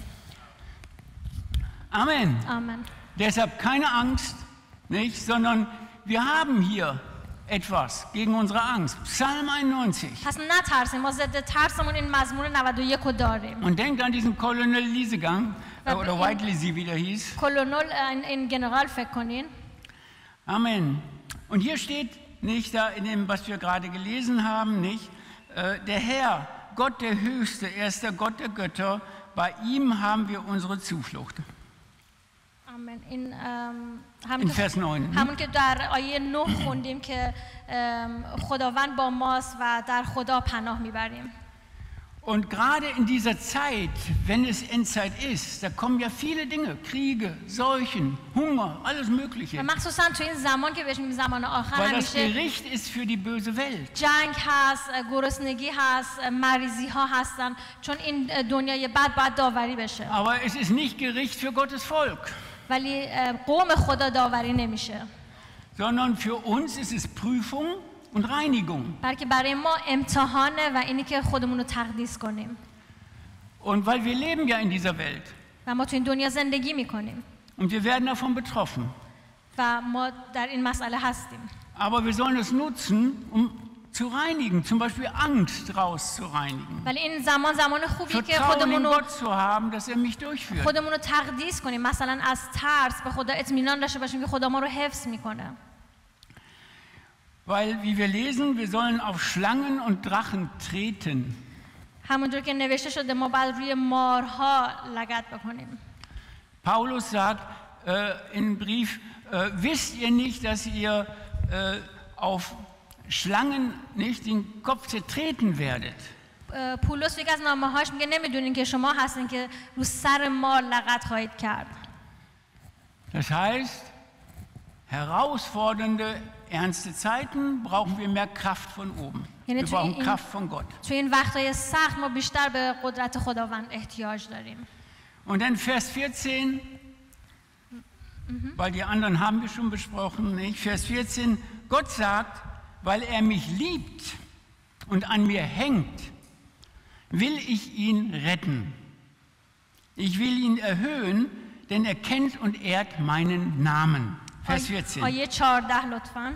Amen. آمین. Deshalb keine Angst, nicht, sondern wir haben hier etwas gegen unsere Angst. Psalm einundneunzig. پس نترسیم، ما ضد ترسمون این مزمور نود و یک رو داریم. Und denkt an diesen Colonel Liesegang, äh, Aber oder in- White Lizzie, wie der hieß. کلونل این, این جنرال فکر کنین. Amen. Und hier steht nicht da in dem, was wir gerade gelesen haben, nicht, äh, der Herr, Gott der Höchste, er ist der Gott der Götter, bei ihm haben wir unsere Zuflucht. آمین. این ام، همون In که Vers neun. همون که در آیه نه خوندیم که ام، خداوند با ماست و در خدا پناه میبریم. Und gerade in dieser Zeit, wenn es Endzeit ist, da kommen ja viele Dinge, Kriege, Seuchen, Hunger, alles و Mögliche. مخصوصا تو این زمان که بهش میگیم زمان آخر Weil das همیشه Gericht ist für die böse Welt. جنگ هست، گرسنگی هست، مریضی ها هستن، چون این دنیای بد باید داوری بشه. Aber es ist nicht Gericht für Gottes Volk, ولی قوم خدا داوری نمیشه، sondern für uns ist es Prüfung und Reinigung. بلکه برای ما امتحانه و اینی که خودمون رو تقدیس کنیم. Und weil wir leben ja in dieser Welt و ما تو این دنیا زندگی میکنیم und wir werden davon betroffen. و ما در این مسئله هستیم. Aber wir sollen es nutzen, um zu reinigen, zum Beispiel Angst rauszureinigen. ولی این زمان زمان خوبیه که Vertrauen in خودمون رو Gott zu haben, dass er mich durchführt. خودمون رو تقدیس کنیم، مثلا از ترس به خدا اطمینان داشته باشیم که خدا ما رو حفظ میکنه. Weil, wie wir lesen, wir sollen auf Schlangen und Drachen treten. همونطور که نوشته شده ما باید روی مارها لگد بکنیم. Paulus sagt äh, im Brief, äh, wisst ihr nicht, dass ihr äh, auf Schlangen nicht den Kopf zertreten werdet? اه، پولس یک از نامه‌هاش میگه نمیدونین که شما هستین که رو سر مار لگد خواهید کرد. Das heißt, herausfordernde, ernste Zeiten brauchen wir mehr Kraft von oben. Ja, Wir natürlich brauchen in- Kraft von Gott. تو این وقتای سخت ما بیشتر به قدرت خداوند احتیاج داریم. Und dann Vers vierzehn, weil die anderen haben wir schon besprochen, nicht? Vers vierzehn, Gott sagt, weil er mich liebt und an mir hängt, will ich ihn retten. Ich will ihn erhöhen, denn er kennt und ehrt meinen Namen. Vers vierzehn. آیه چهارده لطفاً.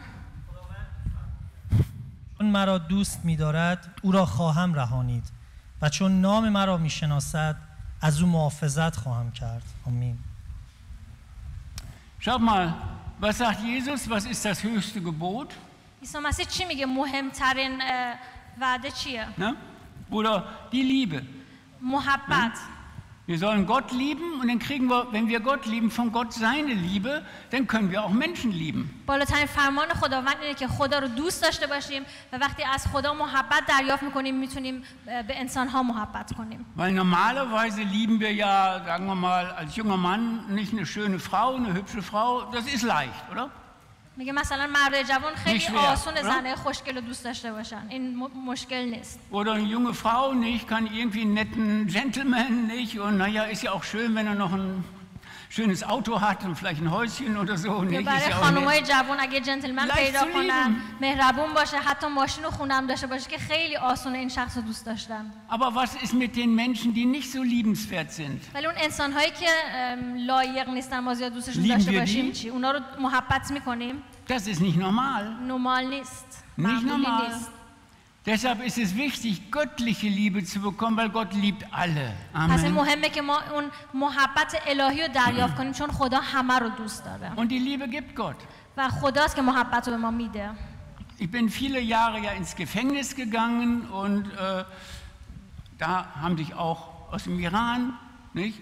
چون مرا دوست می‌دارد او را خواهم رهانید و چون نام مرا می‌شناسد از او محافظت خواهم کرد. آمین. Schaut mal, was sagt Jesus? Was ist das höchste Gebot? عیسی مسیح چی میگه مهمترین اه، وعده چیه؟ Ne? Oder die Liebe. محبت. Wir sollen Gott lieben und dann kriegen wir, wenn wir Gott lieben, von Gott seine Liebe, dann können wir auch Menschen lieben. بالاترین فرمان خداوند اینه که خدا رو دوست داشته باشیم و وقتی از خدا محبت دریافت میکنیم میتونیم به انسانها محبت کنیم. Weil normalerweise lieben wir ja, sagen wir mal, als junger Mann nicht eine schöne Frau, eine hübsche Frau, das ist leicht, oder? میگه مثلا مرد جوان خیلی میشه، آسون نه؟ زنه خوشگل رو دوست داشته باشن، این م- مشکل نیست. Oder eine junge Frau nicht, kann irgendwie einen netten Gentleman nicht und naja, ist ja auch schön, wenn er noch ein schönes Auto hat und vielleicht ein Häuschen oder so, یا nicht? Ist برای ja auch خانم‌های nett. جوان اگه جنتلمن Leicht پیدا zu کنن، lieben. مهربون باشه، حتی ماشین و خونه هم داشته باشه که خیلی آسونه این شخص رو دوست داشتن. Aber was ist mit den Menschen, die nicht so liebenswert sind? ولی اون انسان‌هایی که ام، لایق نیستن ما زیاد دوستشون Lieben داشته wir باشیم die? چی؟ اونا رو محبت می‌کنیم؟ Das ist nicht normal. نرمال نیست. Nicht معمولی normal. نیست. Deshalb ist es wichtig, göttliche Liebe zu bekommen, weil Gott liebt alle. پس این Amen. مهمه که ما اون محبت الهی رو دریافت کنیم چون خدا همه رو دوست داره Und die Liebe gibt Gott. و خداست که محبت رو به ما میده. Ich bin viele Jahre ja ins Gefängnis gegangen und äh, da haben sich auch aus dem Iran nicht,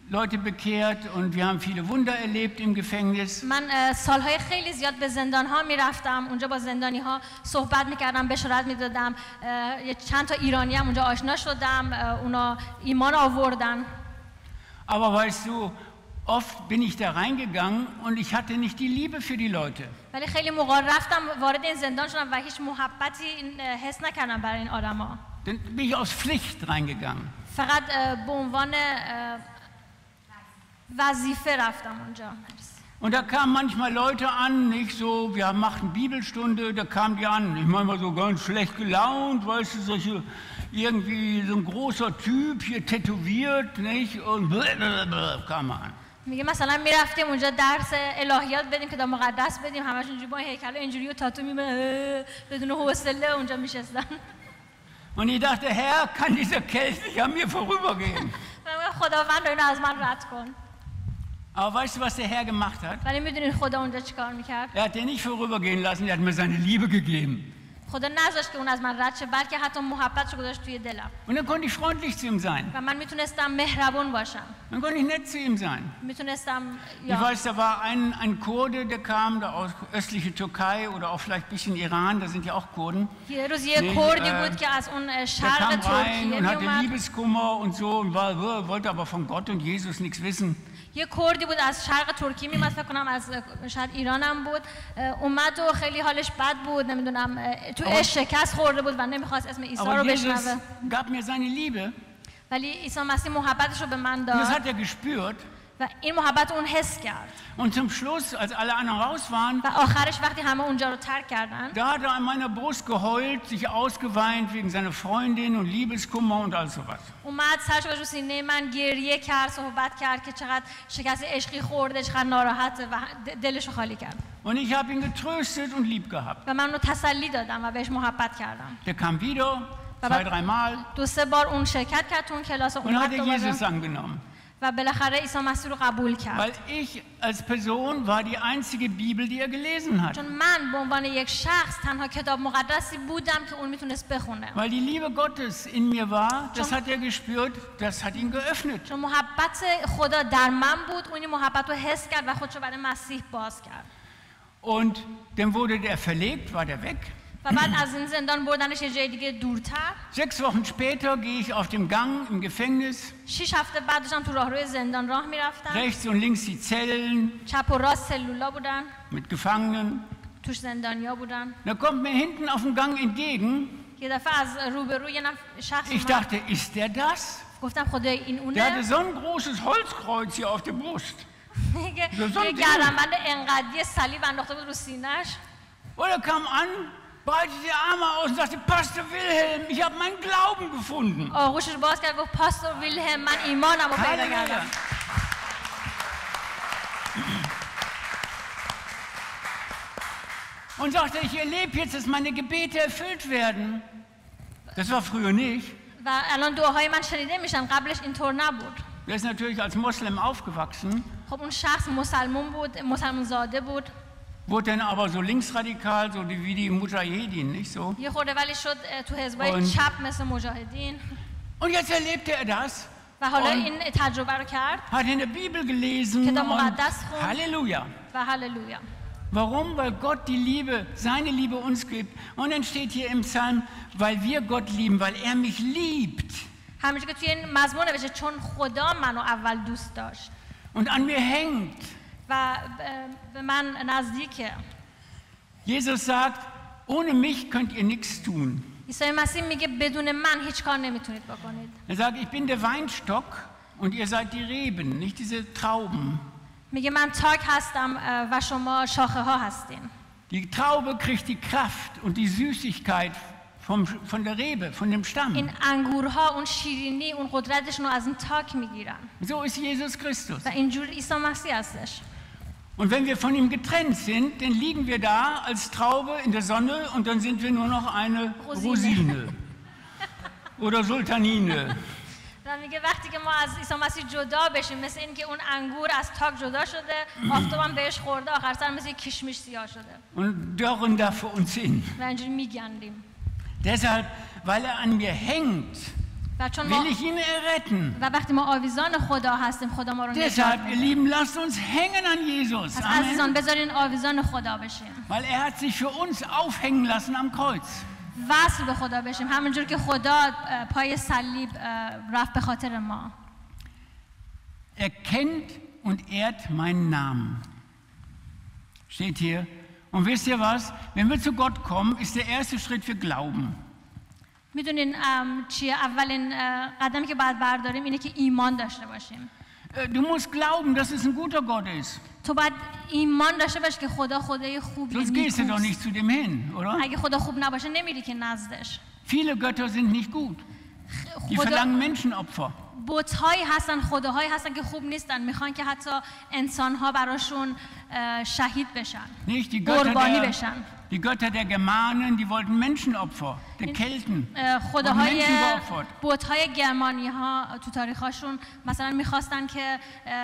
Leute bekehrt und wir haben viele Wunder erlebt im Gefängnis. من اه، سالهای خیلی زیاد به زندان ها میرفتم، اونجا با زندانی ها صحبت میکردم، بشارت میدادم. چند تا ایرانی هم اونجا آشنا شدم، اه، اونا ایمان آوردن. Aber weißt du, oft bin ich da reingegangen und ich hatte nicht die Liebe für die Leute. ولی خیلی موقع رفتم وارد این زندان شدم و هیچ محبتی اه، حس نکردم برای این آدما. Dann bin ich aus Pflicht reingegangen. فقط اه، به عنوان اه، وظیفه رفتم اونجا. Und da kamen manchmal Leute an, nicht so, wir machten Bibelstunde, da kamen die an, ich meine mal so ganz schlecht gelaunt, weißt du, solche, irgendwie so ein großer Typ, hier tätowiert, nicht, und blablabla, kam an. میگه مثلا میرفتیم اونجا درس الهیات بدیم، کتاب مقدس بدیم، همشون اینجوری با هیکل اینجوری و تاتو میمونه بدون حوصله اونجا میشستن. Und ich dachte, Herr, kann dieser Kelch nicht an mir vorübergehen? خداوند اینو از من رد کن. Aber weißt du, was der Herr gemacht hat? ولی میدونین خدا اونجا چیکار میکرد؟ Er hat den nicht vorübergehen lassen, er hat mir seine Liebe gegeben. خدا نذاشت که اون از من رد شه، بلکه حتی محبتشو گذاشت توی دلم. Und dann konnte ich freundlich zu ihm sein. و من میتونستم مهربون باشم. Dann konnte ich nett zu ihm sein. میتونستم Ich یا weiß, da war ein, ein Kurde, der kam da aus östliche Türkei oder auch vielleicht ein bisschen Iran, da sind ja auch Kurden. یه روز یه Nee, کردی äh, بود که از اون Der شرق kam rein ترکیه und hatte میومد. Liebeskummer und so und war, wollte aber von Gott und Jesus nichts wissen. یه کردی بود از شرق ترکیه میومد، فکر کنم از شاید ایرانم بود. اومد و خیلی حالش بد بود، نمیدونم تو عشق شکست خورده بود و نمیخواست اسم عیسی رو Aber Jesus بشنوه. gab mir seine Liebe ولی عیسی مسیح محبتش رو به من und das داد hat er gespürt. و این محبت اون حس کرد. Und zum Schluss, als alle anderen raus waren, و آخرش وقتی همه اونجا رو ترک کردن، da hat er an meiner Brust geheult, sich ausgeweint wegen seiner Freundin und Liebeskummer und all sowas. اومد سرش رو سینه من گریه کرد، صحبت کرد که چقدر شکست عشقی خورده، چقدر ناراحته و دلش رو خالی کرد. Und ich habe ihn getröstet und lieb gehabt. و من اونو تسلی دادم و بهش محبت کردم. Der kam wieder, zwei, dreimal دو سه بار اون شرکت کرد تو اون کلاس و und اومد hat er Jesus دوباره angenommen. و بالاخره عیسی مسیح رو قبول کرد. Weil ich als Person war die einzige Bibel, die er gelesen hat. چون من به عنوان یک شخص تنها کتاب مقدسی بودم که اون میتونست بخونه. Weil die Liebe Gottes in mir war, das hat er gespürt, das hat ihn geöffnet. چون محبت خدا در من بود، اون این محبت رو حس کرد و خودشو برای مسیح باز کرد. Und dann wurde der verlegt, war der weg. و بعد از این زندان بردنش یه جای دیگه دورتر. Sechs Wochen später gehe ich auf dem Gang im Gefängnis. شش هفته بعد داشتم تو راهروی زندان راه میرفتم. Rechts und links die Zellen چپ و راست سلولا بودن. mit Gefangenen. توش زندانیا بودن. Da kommt mir hinten auf dem Gang entgegen. یه دفعه از روبروی یه شخص Ich اومد. dachte, ist der das? گفتم خدای این Der hatte اونه. so ein großes Holzkreuz hier auf der Brust. میگه so یه ein گردنبند انقدی صلیب انداخته بود رو سینه‌اش. Und er kam an, breitete die Arme aus und sagte, Pastor Wilhelm, ich habe meinen Glauben gefunden. آغوشش رو باز کرد گفت پاستور ویلهم من ایمانم رو پیدا کردم. Und sagte, ich erlebe jetzt, dass meine Gebete erfüllt werden. Das war früher nicht. و الان دعاهای من شنیده میشن، قبلش اینطور نبود. Er ist natürlich als Moslem aufgewachsen, خب اون شخص مسلمون بود، مسلمون زاده بود. wurde dann aber so linksradikal, so wie die Mujahedin, nicht so. یه خورده ولی شد تو حزبای Und- چپ مثل مجاهدین. Und jetzt erlebte er das, و حالا Und- این تجربه رو کرد hat in der Bibel gelesen Kitab und Muqaddas khund. Halleluja. و هللویا. Warum? Weil Gott die Liebe, seine Liebe uns gibt. Und dann steht hier im Psalm, weil wir Gott lieben, weil er mich liebt همینجور که توی این مضمون نوشته چون خدا منو اول دوست داشت und an mir hängt. و به من نزدیکه. Jesus sagt, ohne mich könnt ihr nichts tun. عیسی مسیح میگه بدون من هیچ کار نمیتونید بکنید. Er sagt, ich bin der Weinstock und ihr seid die Reben, nicht diese Trauben. میگه من تاک هستم و شما شاخه ها هستین. Die Traube kriegt die Kraft und die Süßigkeit vom, von der Rebe, von dem Stamm. این انگورها اون شیرینی اون قدرتشون رو از این تاک میگیرن So ist Jesus Christus. و اینجور عیسی مسیح هستش. Und wenn wir von ihm getrennt sind, dann liegen wir da als Traube in der Sonne und dann sind wir nur noch eine Rosine. Rosine oder Sultanine. و میگه وقتی که ما از عیسی مسیح جدا بشیم مثل این که اون انگور از تاک جدا شده، آفتابم بهش خورده، آخر سر مثل کشمش سیاه شده Und dörren da vor uns hin. و اینجوری میگندیم. Deshalb, weil er an mir hängt, و چون ما will ich ihn erretten. و وقتی ما آویزان خدا هستیم خدا ما رو نجات Deshalb, ihr میده. Lieben, lasst uns hängen an Jesus. پس Amen. عزیزان بذارین آویزان خدا بشیم. Weil er hat sich für uns aufhängen lassen am Kreuz. وصل به خدا بشیم همونجور که خدا اه، پای صلیب اه، رفت به خاطر ما. Er kennt und ehrt meinen Namen. Steht hier. Und wisst ihr was? Wenn wir zu Gott kommen, ist der erste Schritt für Glauben. میدونین ام، چیه اولین اه، قدمی که باید برداریم اینه که ایمان داشته باشیم. Äh, Du musst glauben, dass es ein guter Gott ist. تو باید ایمان داشته باشی که خدا خدای خوبیه، Sonst gehst du doch نیکوست. nicht zu dem hin, oder? اگه خدا خوب نباشه نمیری که نزدش. Viele Götter sind nicht gut. Die خدا verlangen Menschenopfer. بت‌هایی هستن، خداهایی هستن که خوب نیستن، میخوان که حتی انسان‌ها براشون اه، شهید بشن، Nicht? Die Götter قربانی der, بشن. die Götter der Germanen, die wollten Menschenopfer. Der In- Kelten. اه، wurden خداهای Menschen geopfert. بت‌های گرمانی ها تو تاریخشون مثلا میخواستن که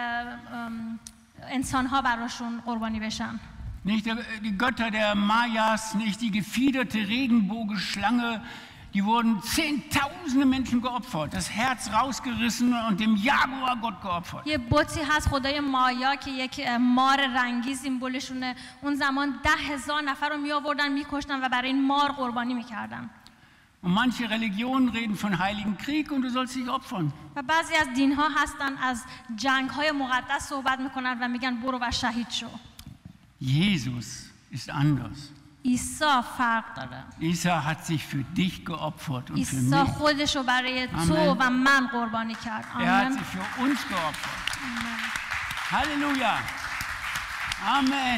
انسان ها براشون قربانی بشن. Nicht? Die Götter der Mayas, nicht? Die gefiederte Regenbogenschlange, die wurden zehntausende Menschen geopfert, das Herz rausgerissen und dem Jaguar Gott geopfert. یه بتی هست خدای مایا که یک اه، مار رنگی سیمبولشونه، اون زمان ده هزار نفر رو می آوردن میکشتن و برای این مار قربانی میکردن. Und manche Religionen reden von heiligen Krieg und du sollst dich opfern. و بعضی از دین ها هستن از جنگ های مقدس صحبت میکنن و میگن برو و شهید شو. Jesus ist anders. عیسی فرق داره. Isa hat sich für dich geopfert und für عیسی mich. خودش رو برای تو آمین. و من قربانی کرد. Er hat آمین. sich für uns geopfert. Halleluja. Amen.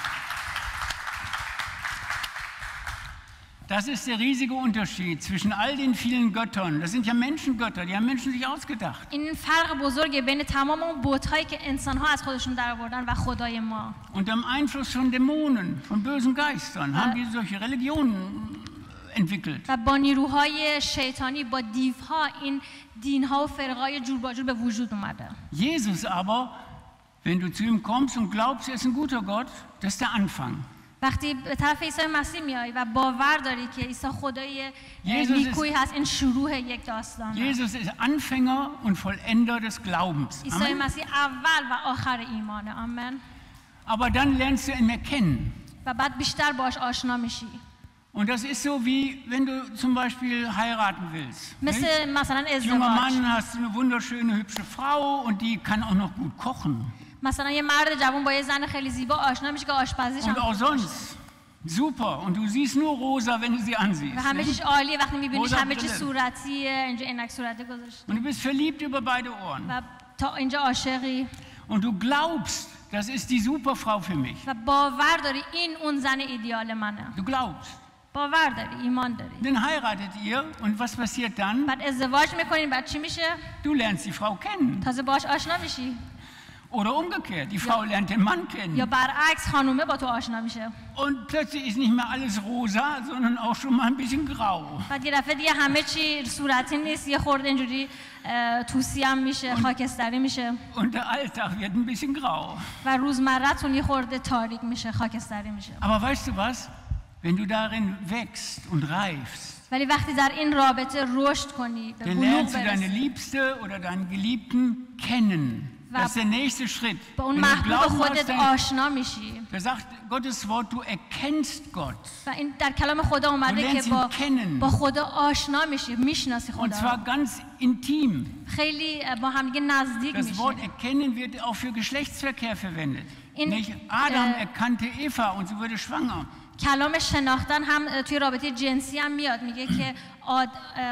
Das ist der riesige Unterschied zwischen all den vielen Göttern. Das sind ja Menschengötter, die haben Menschen sich ausgedacht. این فرق بزرگه بین تمام اون بت‌هایی که انسان‌ها از خودشون درآوردن و خدای ما. Unter dem Einfluss von Dämonen, von bösen Geistern, haben die solche Religionen entwickelt. و با نیروهای شیطانی با دیوها این دین‌ها و فرقه‌های جور با جور به وجود اومده. Jesus aber, wenn du zu ihm kommst und glaubst, er ist ein guter Gott, das ist der Anfang. وقتی به طرف عیسی مسیح میای و باور داری که عیسی خدای Jesus نیکویی هست، این شروع یک داستانه. Jesus ist Anfänger und Vollender des Glaubens. عیسی Amen. مسیح اول و آخر ایمانه. آمین. Aber dann lernst du ihn erkennen. و بعد بیشتر باش آشنا میشی. Und das ist so, wie wenn du zum Beispiel heiraten willst. Nicht? مثل مثلا Junger ازدواج. Mann, hast du eine wunderschöne, hübsche Frau und die kann auch noch gut kochen. مثلا یه مرد جوان با یه زن خیلی زیبا آشنا میشه که آشپزیش هم Und auch خوب باشه. sonst. Super. Und du siehst nur rosa, wenn du sie ansiehst. و همه Nicht? چیش عالیه وقتی میبینیش، روزا همه چی بله. صورتیه، اینجا عینک صورتی گذاشته Und du bist verliebt über beide Ohren. و تا اینجا عاشقی Und du glaubst, das ist die Superfrau für mich. و باور داری این اون زن ایدئال منه. Du glaubst. باور داری، ایمان داری. Dann heiratet ihr und was passiert dann? بعد ازدواج میکنین، بعد چی میشه؟ Du lernst die Frau kennen. تازه باش آشنا میشی. Oder umgekehrt, die Frau lernt den Mann kennen. یا برعکس خانومه با تو آشنا میشه. Und plötzlich ist nicht mehr alles rosa, sondern auch schon mal ein bisschen grau. بعد یه دفعه دیگه همه چی صورتی نیست، یه خورده اینجوری اه، توسی هم میشه، خاکستری میشه Und der Alltag wird ein bisschen grau. و روزمره‌تون یه خورده تاریک میشه، خاکستری میشه. Aber weißt du was? Wenn du darin wächst und reifst, ولی وقتی در این رابطه رشد کنی، به dann بلوغ lernst du deine برسی، Liebste oder deinen Geliebten kennen. Das ist der nächste Schritt. با اون Wenn du محبوب Glauben hast, خودت dann, آشنا میشی. da sagt Gottes Wort, du erkennst Gott. و این در کلام خدا اومده Du که lernst ihn با kennen. با خدا آشنا میشی، میشناسی Und خدا zwar رو. ganz intim. خیلی با هم دیگه نزدیک Das Wort میشی. erkennen wird auch für Geschlechtsverkehr verwendet. In- Nicht? Adam äh, erkannte Eva und sie wurde schwanger. کلام شناختن هم توی رابطه جنسی هم میاد، میگه که آد-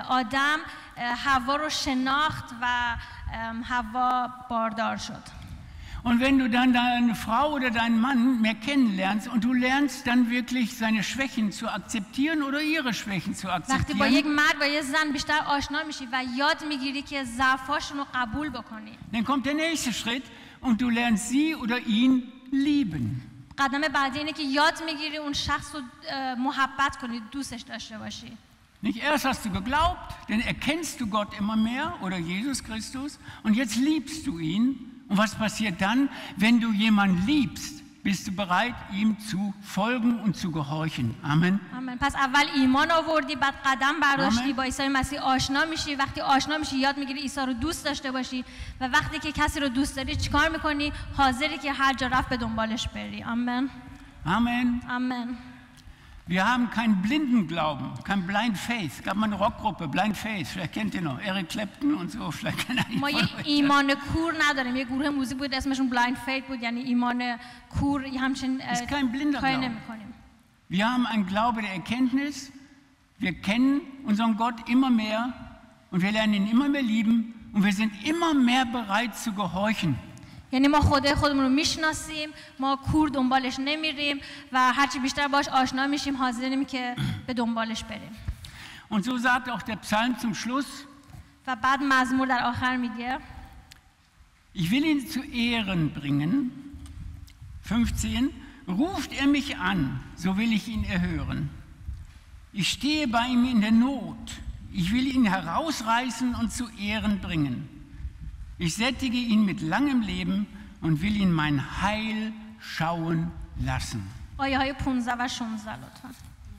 آدم حوا رو شناخت و ام، حوا باردار شد. Und wenn du dann deine Frau oder deinen Mann mehr kennenlernst und du lernst dann wirklich seine Schwächen zu akzeptieren oder ihre Schwächen zu وقتی با یک akzeptieren, مرد و یک زن بیشتر آشنا میشی و یاد میگیری که ضعفاشون رو قبول بکنی، dann kommt der nächste Schritt und du lernst sie oder ihn lieben. قدم بعدی اینه که یاد میگیری اون شخص رو اه، محبت کنی، دوستش داشته باشی. Nicht erst hast du geglaubt, dann erkennst du Gott immer mehr oder Jesus Christus und jetzt liebst du ihn. Und was passiert dann? Wenn du jemanden liebst, bist du bereit, ihm zu folgen und zu gehorchen. Amen. آمین. پس اول ایمان آوردی، بعد قدم برداشتی، آمین. با عیسی مسیح آشنا میشی. وقتی آشنا میشی یاد میگیری عیسی رو دوست داشته باشی و وقتی که کسی رو دوست داری چیکار میکنی؟ حاضری که هر جا رفت به دنبالش بری. آمین. Amen. آمین. Wir haben keinen blinden Glauben, kein Blind Faith. Es gab mal eine Rockgruppe, Blind Faith, vielleicht kennt ihr noch, Eric Clapton und so, vielleicht kennt ihr ما یه ایمان کور نداریم. یه گروه موزیک بود اسمشون بلایند فیت بود، یعنی ایمان کور. همچین Es ist kein blinder کاری Glaube. نمی‌کنیم. Wir haben einen Glaube der Erkenntnis, wir kennen unseren Gott immer mehr und wir lernen ihn immer mehr lieben und wir sind immer mehr bereit zu gehorchen. یعنی ما خدای خودمون رو میشناسیم، ما کور دنبالش نمیریم و هرچی بیشتر باش آشنا میشیم حاضریم که به دنبالش بریم. Und so sagt auch der Psalm zum Schluss, و بعد مزمور در آخر میگه ich will ihn zu Ehren bringen. fünfzehn, ruft er mich an, so will ich ihn erhören. Ich stehe bei ihm in der Not, ich will ihn herausreißen und zu Ehren bringen. Ich sättige ihn mit langem Leben und will ihn mein Heil schauen lassen. آیه های پانزده و شانزده لطفا.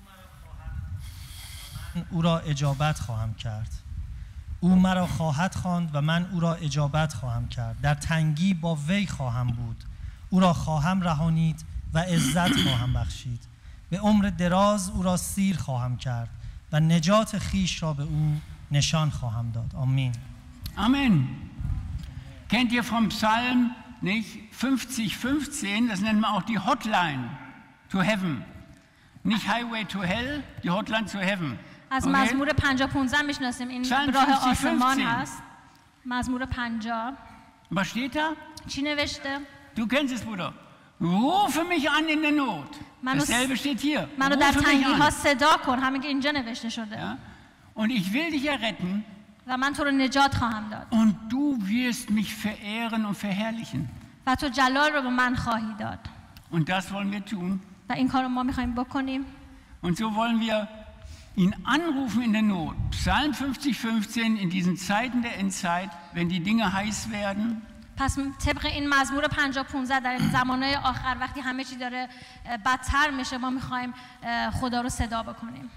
او را اجابت خواهم کرد. او مرا خواهد خواند و من او را اجابت خواهم کرد. در تنگی با وی خواهم بود. او را خواهم رهانید و عزت خواهم بخشید. به عمر دراز او را سیر خواهم کرد و نجات خیش را به او نشان خواهم داد. آمین. Amen. Kennt ihr vom Psalm nicht fünfzig fünfzehn, das nennt man auch die Hotline to heaven. Nicht Highway to hell, die Hotline to heaven. از Okay? مزمور پنجاه پانزده میشناسیم، این Psalm راه fünfzig آسمان fünfzehn. هست. مزمور پنجاه Was steht da? چی نوشته؟ Du kennst es, Bruder. Rufe mich an in der Not. Manus- Dasselbe steht hier. منو در Rufe mich تنگی ها an. صدا کن، همین که اینجا نوشته شده. Ja? Und ich will dich erretten و من تو رو نجات خواهم داد und du wirst mich verehren und verherrlichen. و تو جلال رو به من خواهی داد. Und das wollen wir tun. و این کار رو ما میخوایم بکنیم. Und so wollen wir ihn anrufen in der Not. Psalm fünfzig fünfzehn, in diesen Zeiten der Endzeit, wenn die Dinge heiß werden, پس طبق این مزمور پنجاه پانزده در این زمانهای آخر وقتی همه چی داره اه، بدتر میشه ما میخوایم اه، خدا رو صدا بکنیم.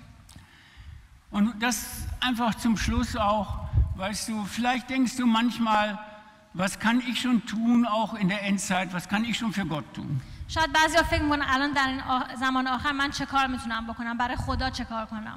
und das einfach zum Schluss auch, weißt du, vielleicht denkst du manchmal, was kann ich schon tun, auch in der Endzeit, was kann ich schon für Gott tun? شاید بعضیا فکر میکنن الان در این آ- زمان آخر من چه کار میتونم بکنم، برای خدا چه کار کنم.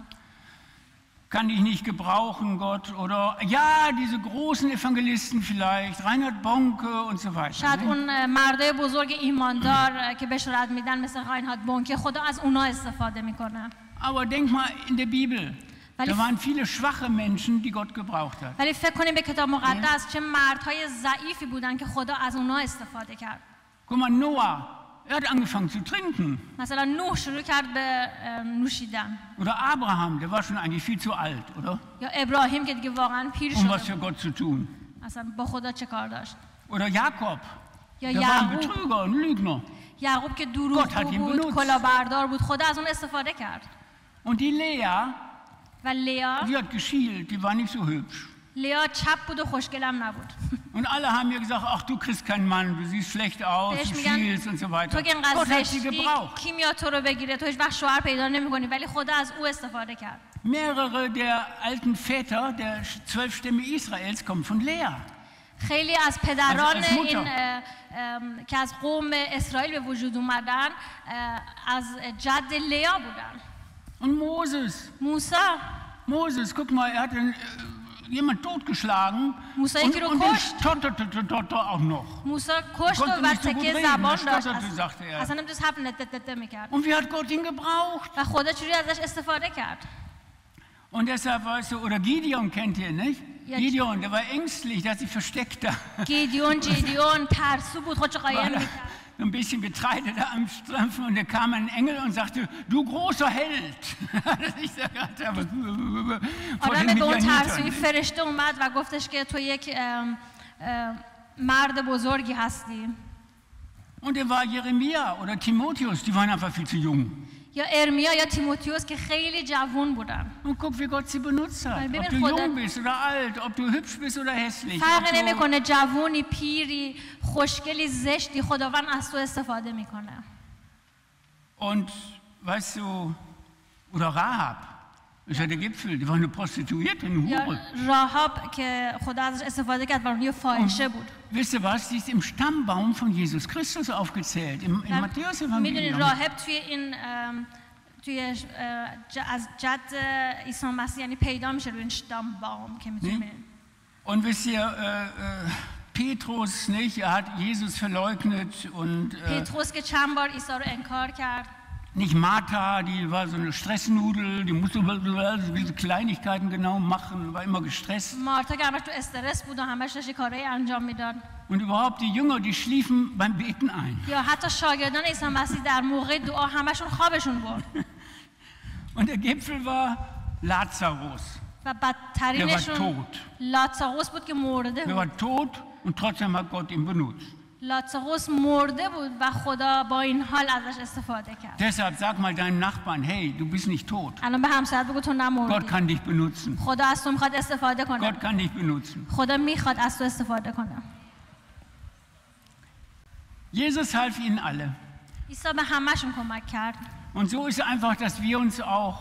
Kann ich nicht gebrauchen, Gott? Oder ja, diese großen Evangelisten vielleicht, Reinhard Bonke und so weiter. شاید Ne? اون اه، مردای بزرگ ایماندار اه، که بشارت میدن مثل راینهارد بونکه خدا از اونا استفاده میکنه. Aber denk mal in der Bibel, Weil da ich- waren viele schwache Menschen, die Gott gebraucht hat. ولی فکر کنیم به کتاب مقدس چه مردهای ضعیفی بودن که خدا از اونا استفاده کرد. Guck mal, Noah, er hat angefangen zu trinken. مثلا نوح شروع کرد به اه، نوشیدن، Oder Abraham, der war schon eigentlich viel zu alt, oder? یا ابراهیم که دیگه واقعا پیر Um was شده für بود. Gott zu tun. اصلا با خدا چه کار داشت. Oder Jakob, یا der war ein یعقوب Betrüger, ein Lügner. یعقوب که Gott hat دروغگو ihn بود، benutzt. کلاهبردار بود، خدا از اون استفاده کرد. Und die Lea, و لیا die hat geschielt, die war nicht so hübsch. لیا چپ بود و خوشگلم نبود. Und alle haben ihr gesagt, ach, du kriegst keinen Mann, du siehst schlecht aus, بهش du میگن schielst und so weiter. تو که اینقدر Gott hat sie زشتی gebraucht. کی میاد تو رو بگیره، تو هیچ وقت شوهر پیدا نمی‌کنی، ولی خدا از او استفاده کرد. Mehrere der alten Väter der zwölf Stämme Israels kommen von Lea. خیلی از پدران از- از موتا. این اه، ام، که از قوم اسرائیل به وجود اومدن اه، از جد لیا بودن. Und Moses, موسی Moses, guck mal, er hat einen, äh, jemand totgeschlagen Musa und, یکی رو und den کشت. stotterte stotterte auch noch. موسی کشت و konnte و nicht so gut تکه reden, زبان er داشت، stotterte, اصلا- sagte er. اصلا نمیتونست حرف نتتته میکرد Und wie hat Gott ihn gebraucht? و خدا چجوری ازش استفاده کرد. Und deshalb, weißt du, oder Gideon kennt ihr, nicht? Ja, Gideon, der war ängstlich, der hat sich versteckt da. گیدیون جیدیون ترسو بود، خودش قایم War da میکرد. so ein bisschen Getreide da am Strampfen und da kam ein Engel und sagte, du großer Held. Dass ich da gerade habe, vor den آدم به اون ترسوی Midianitern. فرشته اومد و گفتش که تو یک ام، ام، مرد بزرگی هستی. Und er war Jeremia oder Timotheus, die waren einfach viel zu jung. یا ارمیا یا تیموتئوس که خیلی جوان بودن. Und guck, wie Gott sie benutzt hat. Weil Ob wir du Gott- jung bist oder alt, ob du hübsch bist oder hässlich. Ob فرق du, نمیکنه جوونی، پیری، خوشگلی، زشتی، خداوند از تو استفاده میکنه. und weißt du, oder Rahab, ist ja der Gipfel, die war eine Prostituierte, eine یا Hure. راهاب که خدا ازش استفاده کرد و اون یه فاحشه بود. Wisst ihr was? Die ist im Stammbaum von Jesus Christus aufgezählt, im, im میدونید Matthäus-Evangelium. راهب توی این ام، توی اه، ج- از جد عیسی مسیح یعنی پیدا میشه روی این شتامباوم که میتونیم Nee. Und wisst ihr, äh, äh, Petrus, nicht? Er hat Jesus verleugnet und äh, پتروس که چند بار عیسی رو انکار کرد. nicht Martha, die war so eine Stressnudel, die musste diese Kleinigkeiten genau machen, war immer gestresst. مارتا که همش تو استرس بود و همش داشت کارهای انجام میداد. Und überhaupt die Jünger, die schliefen beim Beten ein. یا حتی شاگردان عیسی مسیح در موقع دعا همشون خوابشون برد. Und der Gipfel war Lazarus. و Der war بدترینشون tot. لاتساقوس بود که مرده Der بود. war tot und trotzdem hat Gott ihn benutzt. لاتساقوس مرده بود و خدا با این حال ازش استفاده کرد. Deshalb sag mal deinen Nachbarn, hey, du bist nicht tot. الان به همسرت بگو تو Gott نمردی. kann dich benutzen. خدا از تو میخواد استفاده کنه. Gott kann dich benutzen. خدا میخواد از تو استفاده کنه. Jesus half ihnen alle. عیسی به همشون کمک کرد. Und so ist einfach, dass wir uns auch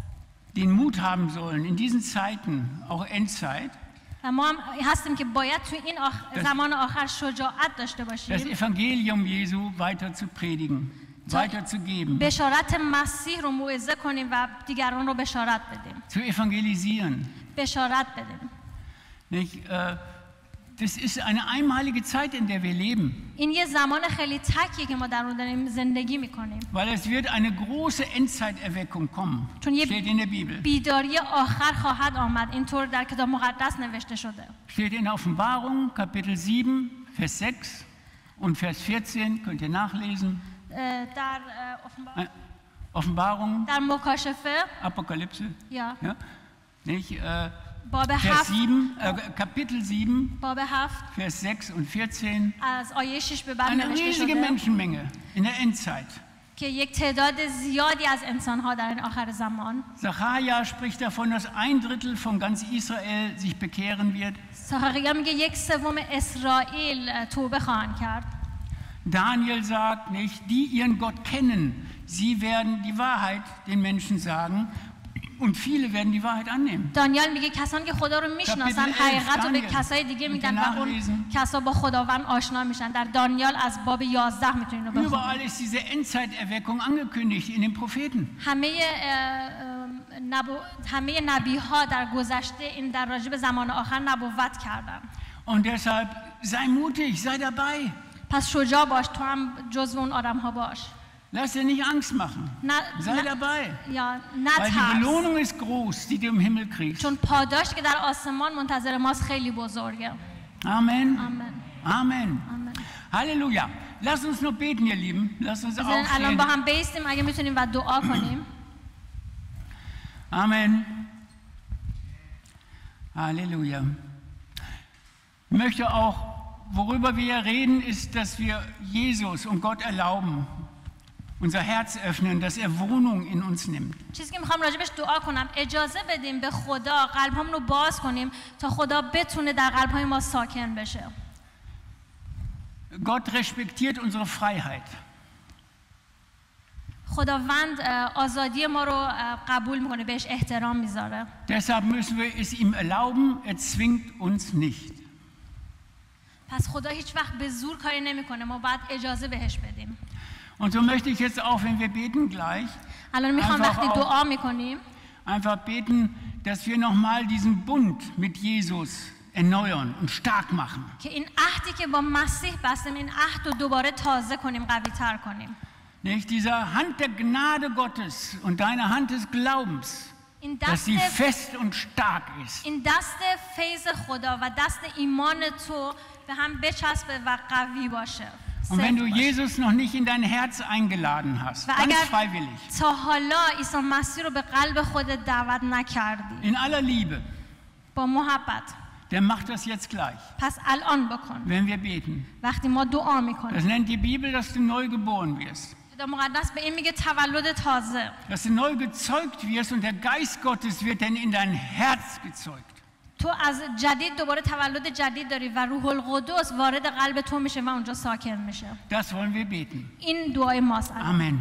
den Mut haben sollen, in diesen Zeiten, auch Endzeit, و ما هم هستیم که باید تو این آخ... زمان آخر شجاعت داشته das باشیم. Evangelium Jesu weiter zu predigen, weiter zu geben, بشارت مسیح رو موعظه کنیم و دیگران رو بشارت بدیم. zu evangelisieren. بشارت بدیم. Nicht? Äh, Das ist eine einmalige Zeit, in der wir leben, این یه زمان خیلی تکیه که ما در اون داریم زندگی میکنیم. weil es wird eine große Endzeiterweckung kommen, چون یه steht in der Bibel. بیداری آخر خواهد آمد. اینطور در کتاب مقدس نوشته شده. Steht in Offenbarung, Kapitel sieben, Vers sechs und Vers vierzehn, könnt ihr nachlesen. اه، در اه، Äh, Offenbarung, در مکاشفه Apokalypse, یا ja? Nicht? Äh, باب Vers هفت sieben, äh, Kapitel sieben, باب هفت Vers sechs und vierzehn. از آیه شش به بعد Eine نوشته riesige شده Menschenmenge in der Endzeit. که یک تعداد زیادی از انسان‌ها در این آخر زمان. Sacharja spricht davon, dass ein Drittel von ganz Israel sich bekehren wird. ساخریا میگه یک سوم اسرائیل اه، توبه خواهند کرد. Daniel sagt nicht, die ihren Gott kennen, sie werden die Wahrheit den Menschen sagen und viele werden die Wahrheit annehmen. دانیال میگه کسانی که خدا رو میشناسن Kapitel elf, حقیقت رو به Daniel. کسای دیگه میدن و Bitte اون nachlesen. کسا با خداوند آشنا میشن. در دانیال از باب یازده میتونین رو بخونید. Überall ist diese Endzeiterweckung angekündigt in den Propheten. همه اه، اه، نبو... همه نبی ها در گذشته این در راجع به زمان آخر نبوت کردن. Und deshalb sei mutig, sei dabei. پس شجاع باش، تو هم جزو اون آدم ها باش. Lass dir nicht Angst machen. نه Sei نه dabei. یا Weil die نترس، Belohnung ist groß, die du im Himmel kriegst. چون پاداشی که در آسمان منتظر ماست خیلی بزرگه. Amen. آمین. Amen. آمین. Halleluja. Lass uns noch beten, ihr Lieben. Lass uns بذارین الان با aufstehen. هم بیستیم اگه میتونیم و دعا کنیم. Amen. Halleluja. Ich möchte auch, worüber wir hier reden, ist, dass wir Jesus und Gott erlauben, unser Herz öffnen, dass er Wohnung in uns nimmt. چیزی که میخوام راجبش دعا کنم، اجازه بدیم به خدا قلبمون رو باز کنیم تا خدا بتونه در قلبهای ما ساکن بشه. Gott respektiert unsere Freiheit. خداوند اه، آزادی ما رو اه، قبول میکنه، بهش احترام میذاره. Deshalb müssen wir es ihm erlauben, er zwingt uns nicht. پس خدا هیچ وقت به زور کاری نمیکنه، ما باید اجازه بهش بدیم. Und so möchte ich jetzt auch, wenn wir beten gleich, الان میخوام einfach وقتی auch- دعا میکنیم einfach beten, dass wir nochmal diesen Bund mit Jesus erneuern und stark machen. که این عهدی که با مسیح بستیم این عهد رو دوباره تازه کنیم، قوی تر کنیم. Nicht? Dieser Hand der Gnade Gottes und deine Hand des Glaubens, این dass sie دست fest und stark ist. این دست فیض خدا و دست ایمان تو به هم بچسبه و قوی باشه. Und wenn سفت du باشه. Jesus noch nicht in dein Herz eingeladen hast, و ganz اگر freiwillig, تا حالا عیسی مسیح رو به قلب خودت دعوت نکردی in aller Liebe, با محبت، der macht das jetzt gleich, پس الان بکن. wenn wir beten. وقتی ما دعا Das میکنیم nennt die Bibel, dass du neu geboren wirst. خدا مقدس به این میگه تولد تازه. Dass du neu gezeugt wirst und der Geist Gottes wird dann in dein Herz gezeugt. تو از جدید دوباره تولد جدید داری و روح القدس وارد قلب تو میشه و اونجا ساکن میشه. Das wollen wir beten. این دعای ماست. Amen.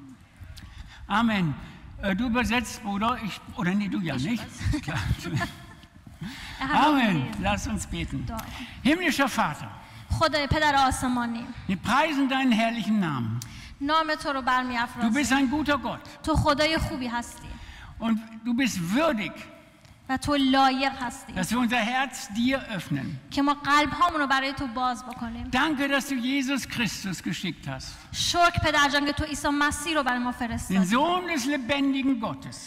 Amen. Äh, du übersetzt, Bruder, ich, oder nee, du ja nicht. Klar. Amen. Lass uns beten. Himmlischer Vater, خدای پدر آسمانی، wir preisen deinen herrlichen Namen. نام تو رو Du برمی‌افرازیم. bist ein guter Gott تو خدای خوبی هستی und du bist würdig, و تو لایق هستی dass wir unser Herz dir öffnen. که ما قلب هامون رو برای تو باز بکنیم. Danke, dass du Jesus Christus geschickt hast, شکر پدر جان که تو عیسی مسیح رو برای ما den فرستادی، Sohn des lebendigen Gottes,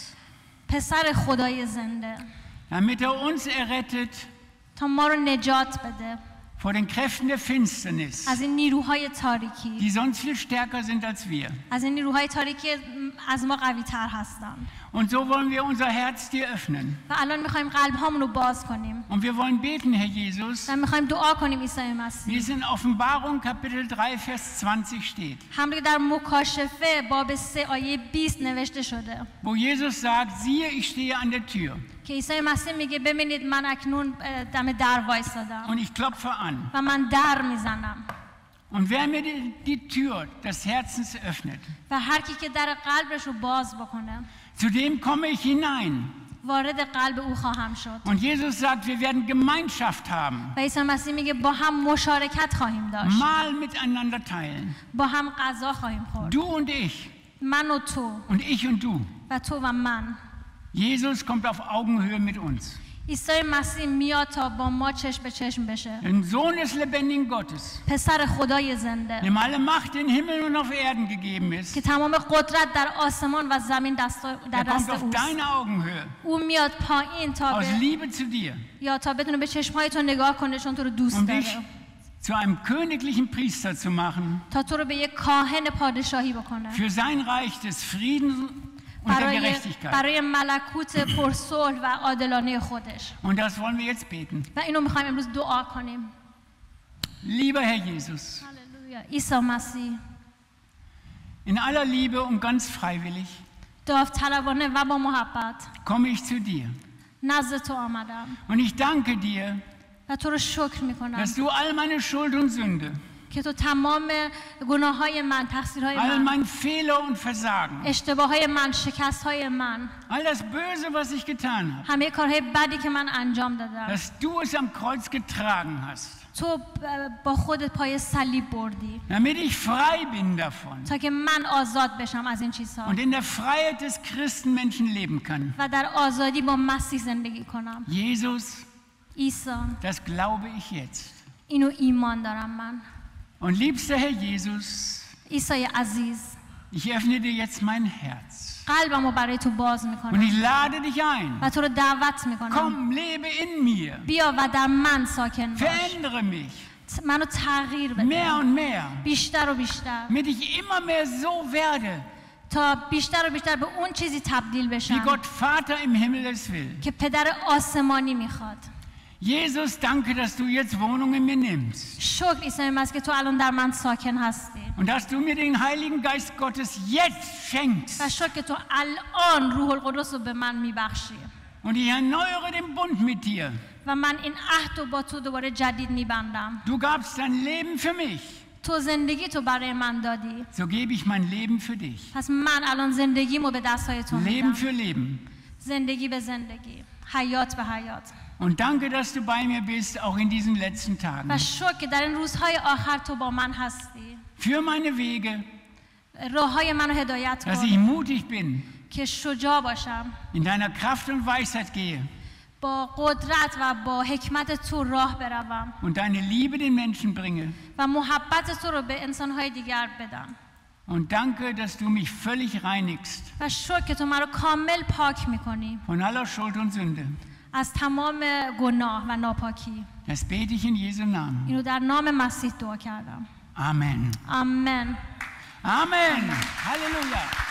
پسر خدای زنده، damit er uns errettet تا ما رو نجات بده vor den Kräften der Finsternis, از این نیروهای تاریکی، die sonst viel stärker sind als wir. از این نیروهای تاریکی از ما قوی تر هستن. Und so wollen wir unser Herz dir öffnen. و الان میخوایم قلب هامون رو باز کنیم Und wir wollen beten, Herr Jesus, و میخوایم دعا کنیم عیسی wie مسیح. es in Offenbarung Kapitel drei, Vers zwanzig steht, همونطور که در مکاشفه باب سه آیه بیست نوشته شده wo Jesus sagt, siehe, ich stehe an der Tür که عیسی مسیح میگه ببینید من اکنون دم در وایسادم und ich klopfe an. و من در میزنم Und wer mir die, die Tür des Herzens öffnet, و هر کی که در قلبش رو باز بکنه zu dem komme ich hinein. وارد قلب او خواهم شد. Und Jesus sagt, wir werden Gemeinschaft haben, و عیسی مسیح میگه با هم مشارکت خواهیم داشت، Mahl miteinander teilen. با هم غذا خواهیم خورد، Du und ich من و تو und ich und du. و تو و من. Jesus kommt auf Augenhöhe mit uns. عیسی مسیح میاد تا با ما چشم به چشم بشه. Den Sohn des lebendigen Gottes, پسر خدای زنده dem alle Macht in Himmel und auf Erden gegeben ist. که تمام قدرت در آسمان و زمین دست در Er kommt دست auf اوست. deine Augenhöhe, او میاد پایین تا aus به Liebe zu dir, یا تا بتونه به چشمهای تو نگاه کنه چون تو رو دوست um dich داره، zu einem königlichen Priester zu machen, تا تو رو به یک کاهن پادشاهی بکنه für sein Reich des Friedens und der برای Gerechtigkeit. برای ملکوت پرصلح و عادلانه خودش. Und das wollen wir jetzt beten. و اینو میخوایم امروز دعا کنیم. Lieber Herr Jesus, هللویا. عیسی مسیح in aller Liebe und ganz freiwillig داوطلبانه و با محبت komme ich zu dir. نزد تو آمدم Und ich danke dir, و تو رو شکر میکنم dass du all meine Schuld und Sünde, که تو تمام گناه های من، تقصیرهای all من، mein Fehler und Versagen, اشتباه های من، شکست های من، all das Böse, was ich getan habe, همه کارهای بدی که من انجام دادم، dass du es am Kreuz getragen hast, تو با خودت پای صلیب بردی damit ich frei bin davon تا که من آزاد بشم از این چیزها und in der Freiheit des Christenmenschen leben kann. و در آزادی با مسیح زندگی کنم. Jesus, عیسی، das glaube ich jetzt. اینو ایمان دارم من. Und liebster Herr Jesus, عیسی عزیز، ich öffne dir jetzt mein Herz قلبمو برای تو باز und میکنم ich lade dich ein. و تو رو دعوت میکنم Komm, lebe in mir. بیا و در من ساکن باش، Verändere mich منو تغییر mehr بده und mehr, بیشتر و بیشتر damit ich immer mehr so werde, تا بیشتر و بیشتر به اون چیزی تبدیل wie بشم Gott Vater im Himmel es will. که پدر آسمانی میخواد. Jesus, danke, dass du jetzt Wohnung in mir nimmst شکر عیسی مسیح که تو الان در من ساکن هستی und dass du mir den Heiligen Geist Gottes jetzt schenkst. و شکر که تو الان روح القدس رو به من میبخشی Und ich erneuere den Bund mit dir. و من این عهد رو با تو دوباره جدید میبندم. Du gabst dein Leben für mich, تو زندگی تو برای من دادی، so gebe ich mein Leben für dich. پس من الان زندگیمو به دستهای تو Leben میدم. für Leben. زندگی به زندگی، حیات به حیات. Und danke, dass du bei mir bist, auch in diesen letzten و Tagen. شکر که در این روزهای آخر تو با من هستی. Für meine Wege, راههای منو هدایت dass ich کن mutig bin, که شجاع باشم، in deiner Kraft und Weisheit gehe با قدرت و با حکمت تو راه بروم und deine Liebe den Menschen bringe. و محبت تو رو به انسانهای دیگر بدم. Und danke, dass du mich völlig reinigst و شکر که تو مرا کامل پاک میکنی von aller Schuld und Sünde. از تمام گناه و ناپاکی. Das bete ich in Jesu Namen. اینو در نام مسیح دعا کردم. Amen. آمین. Amen. Halleluja.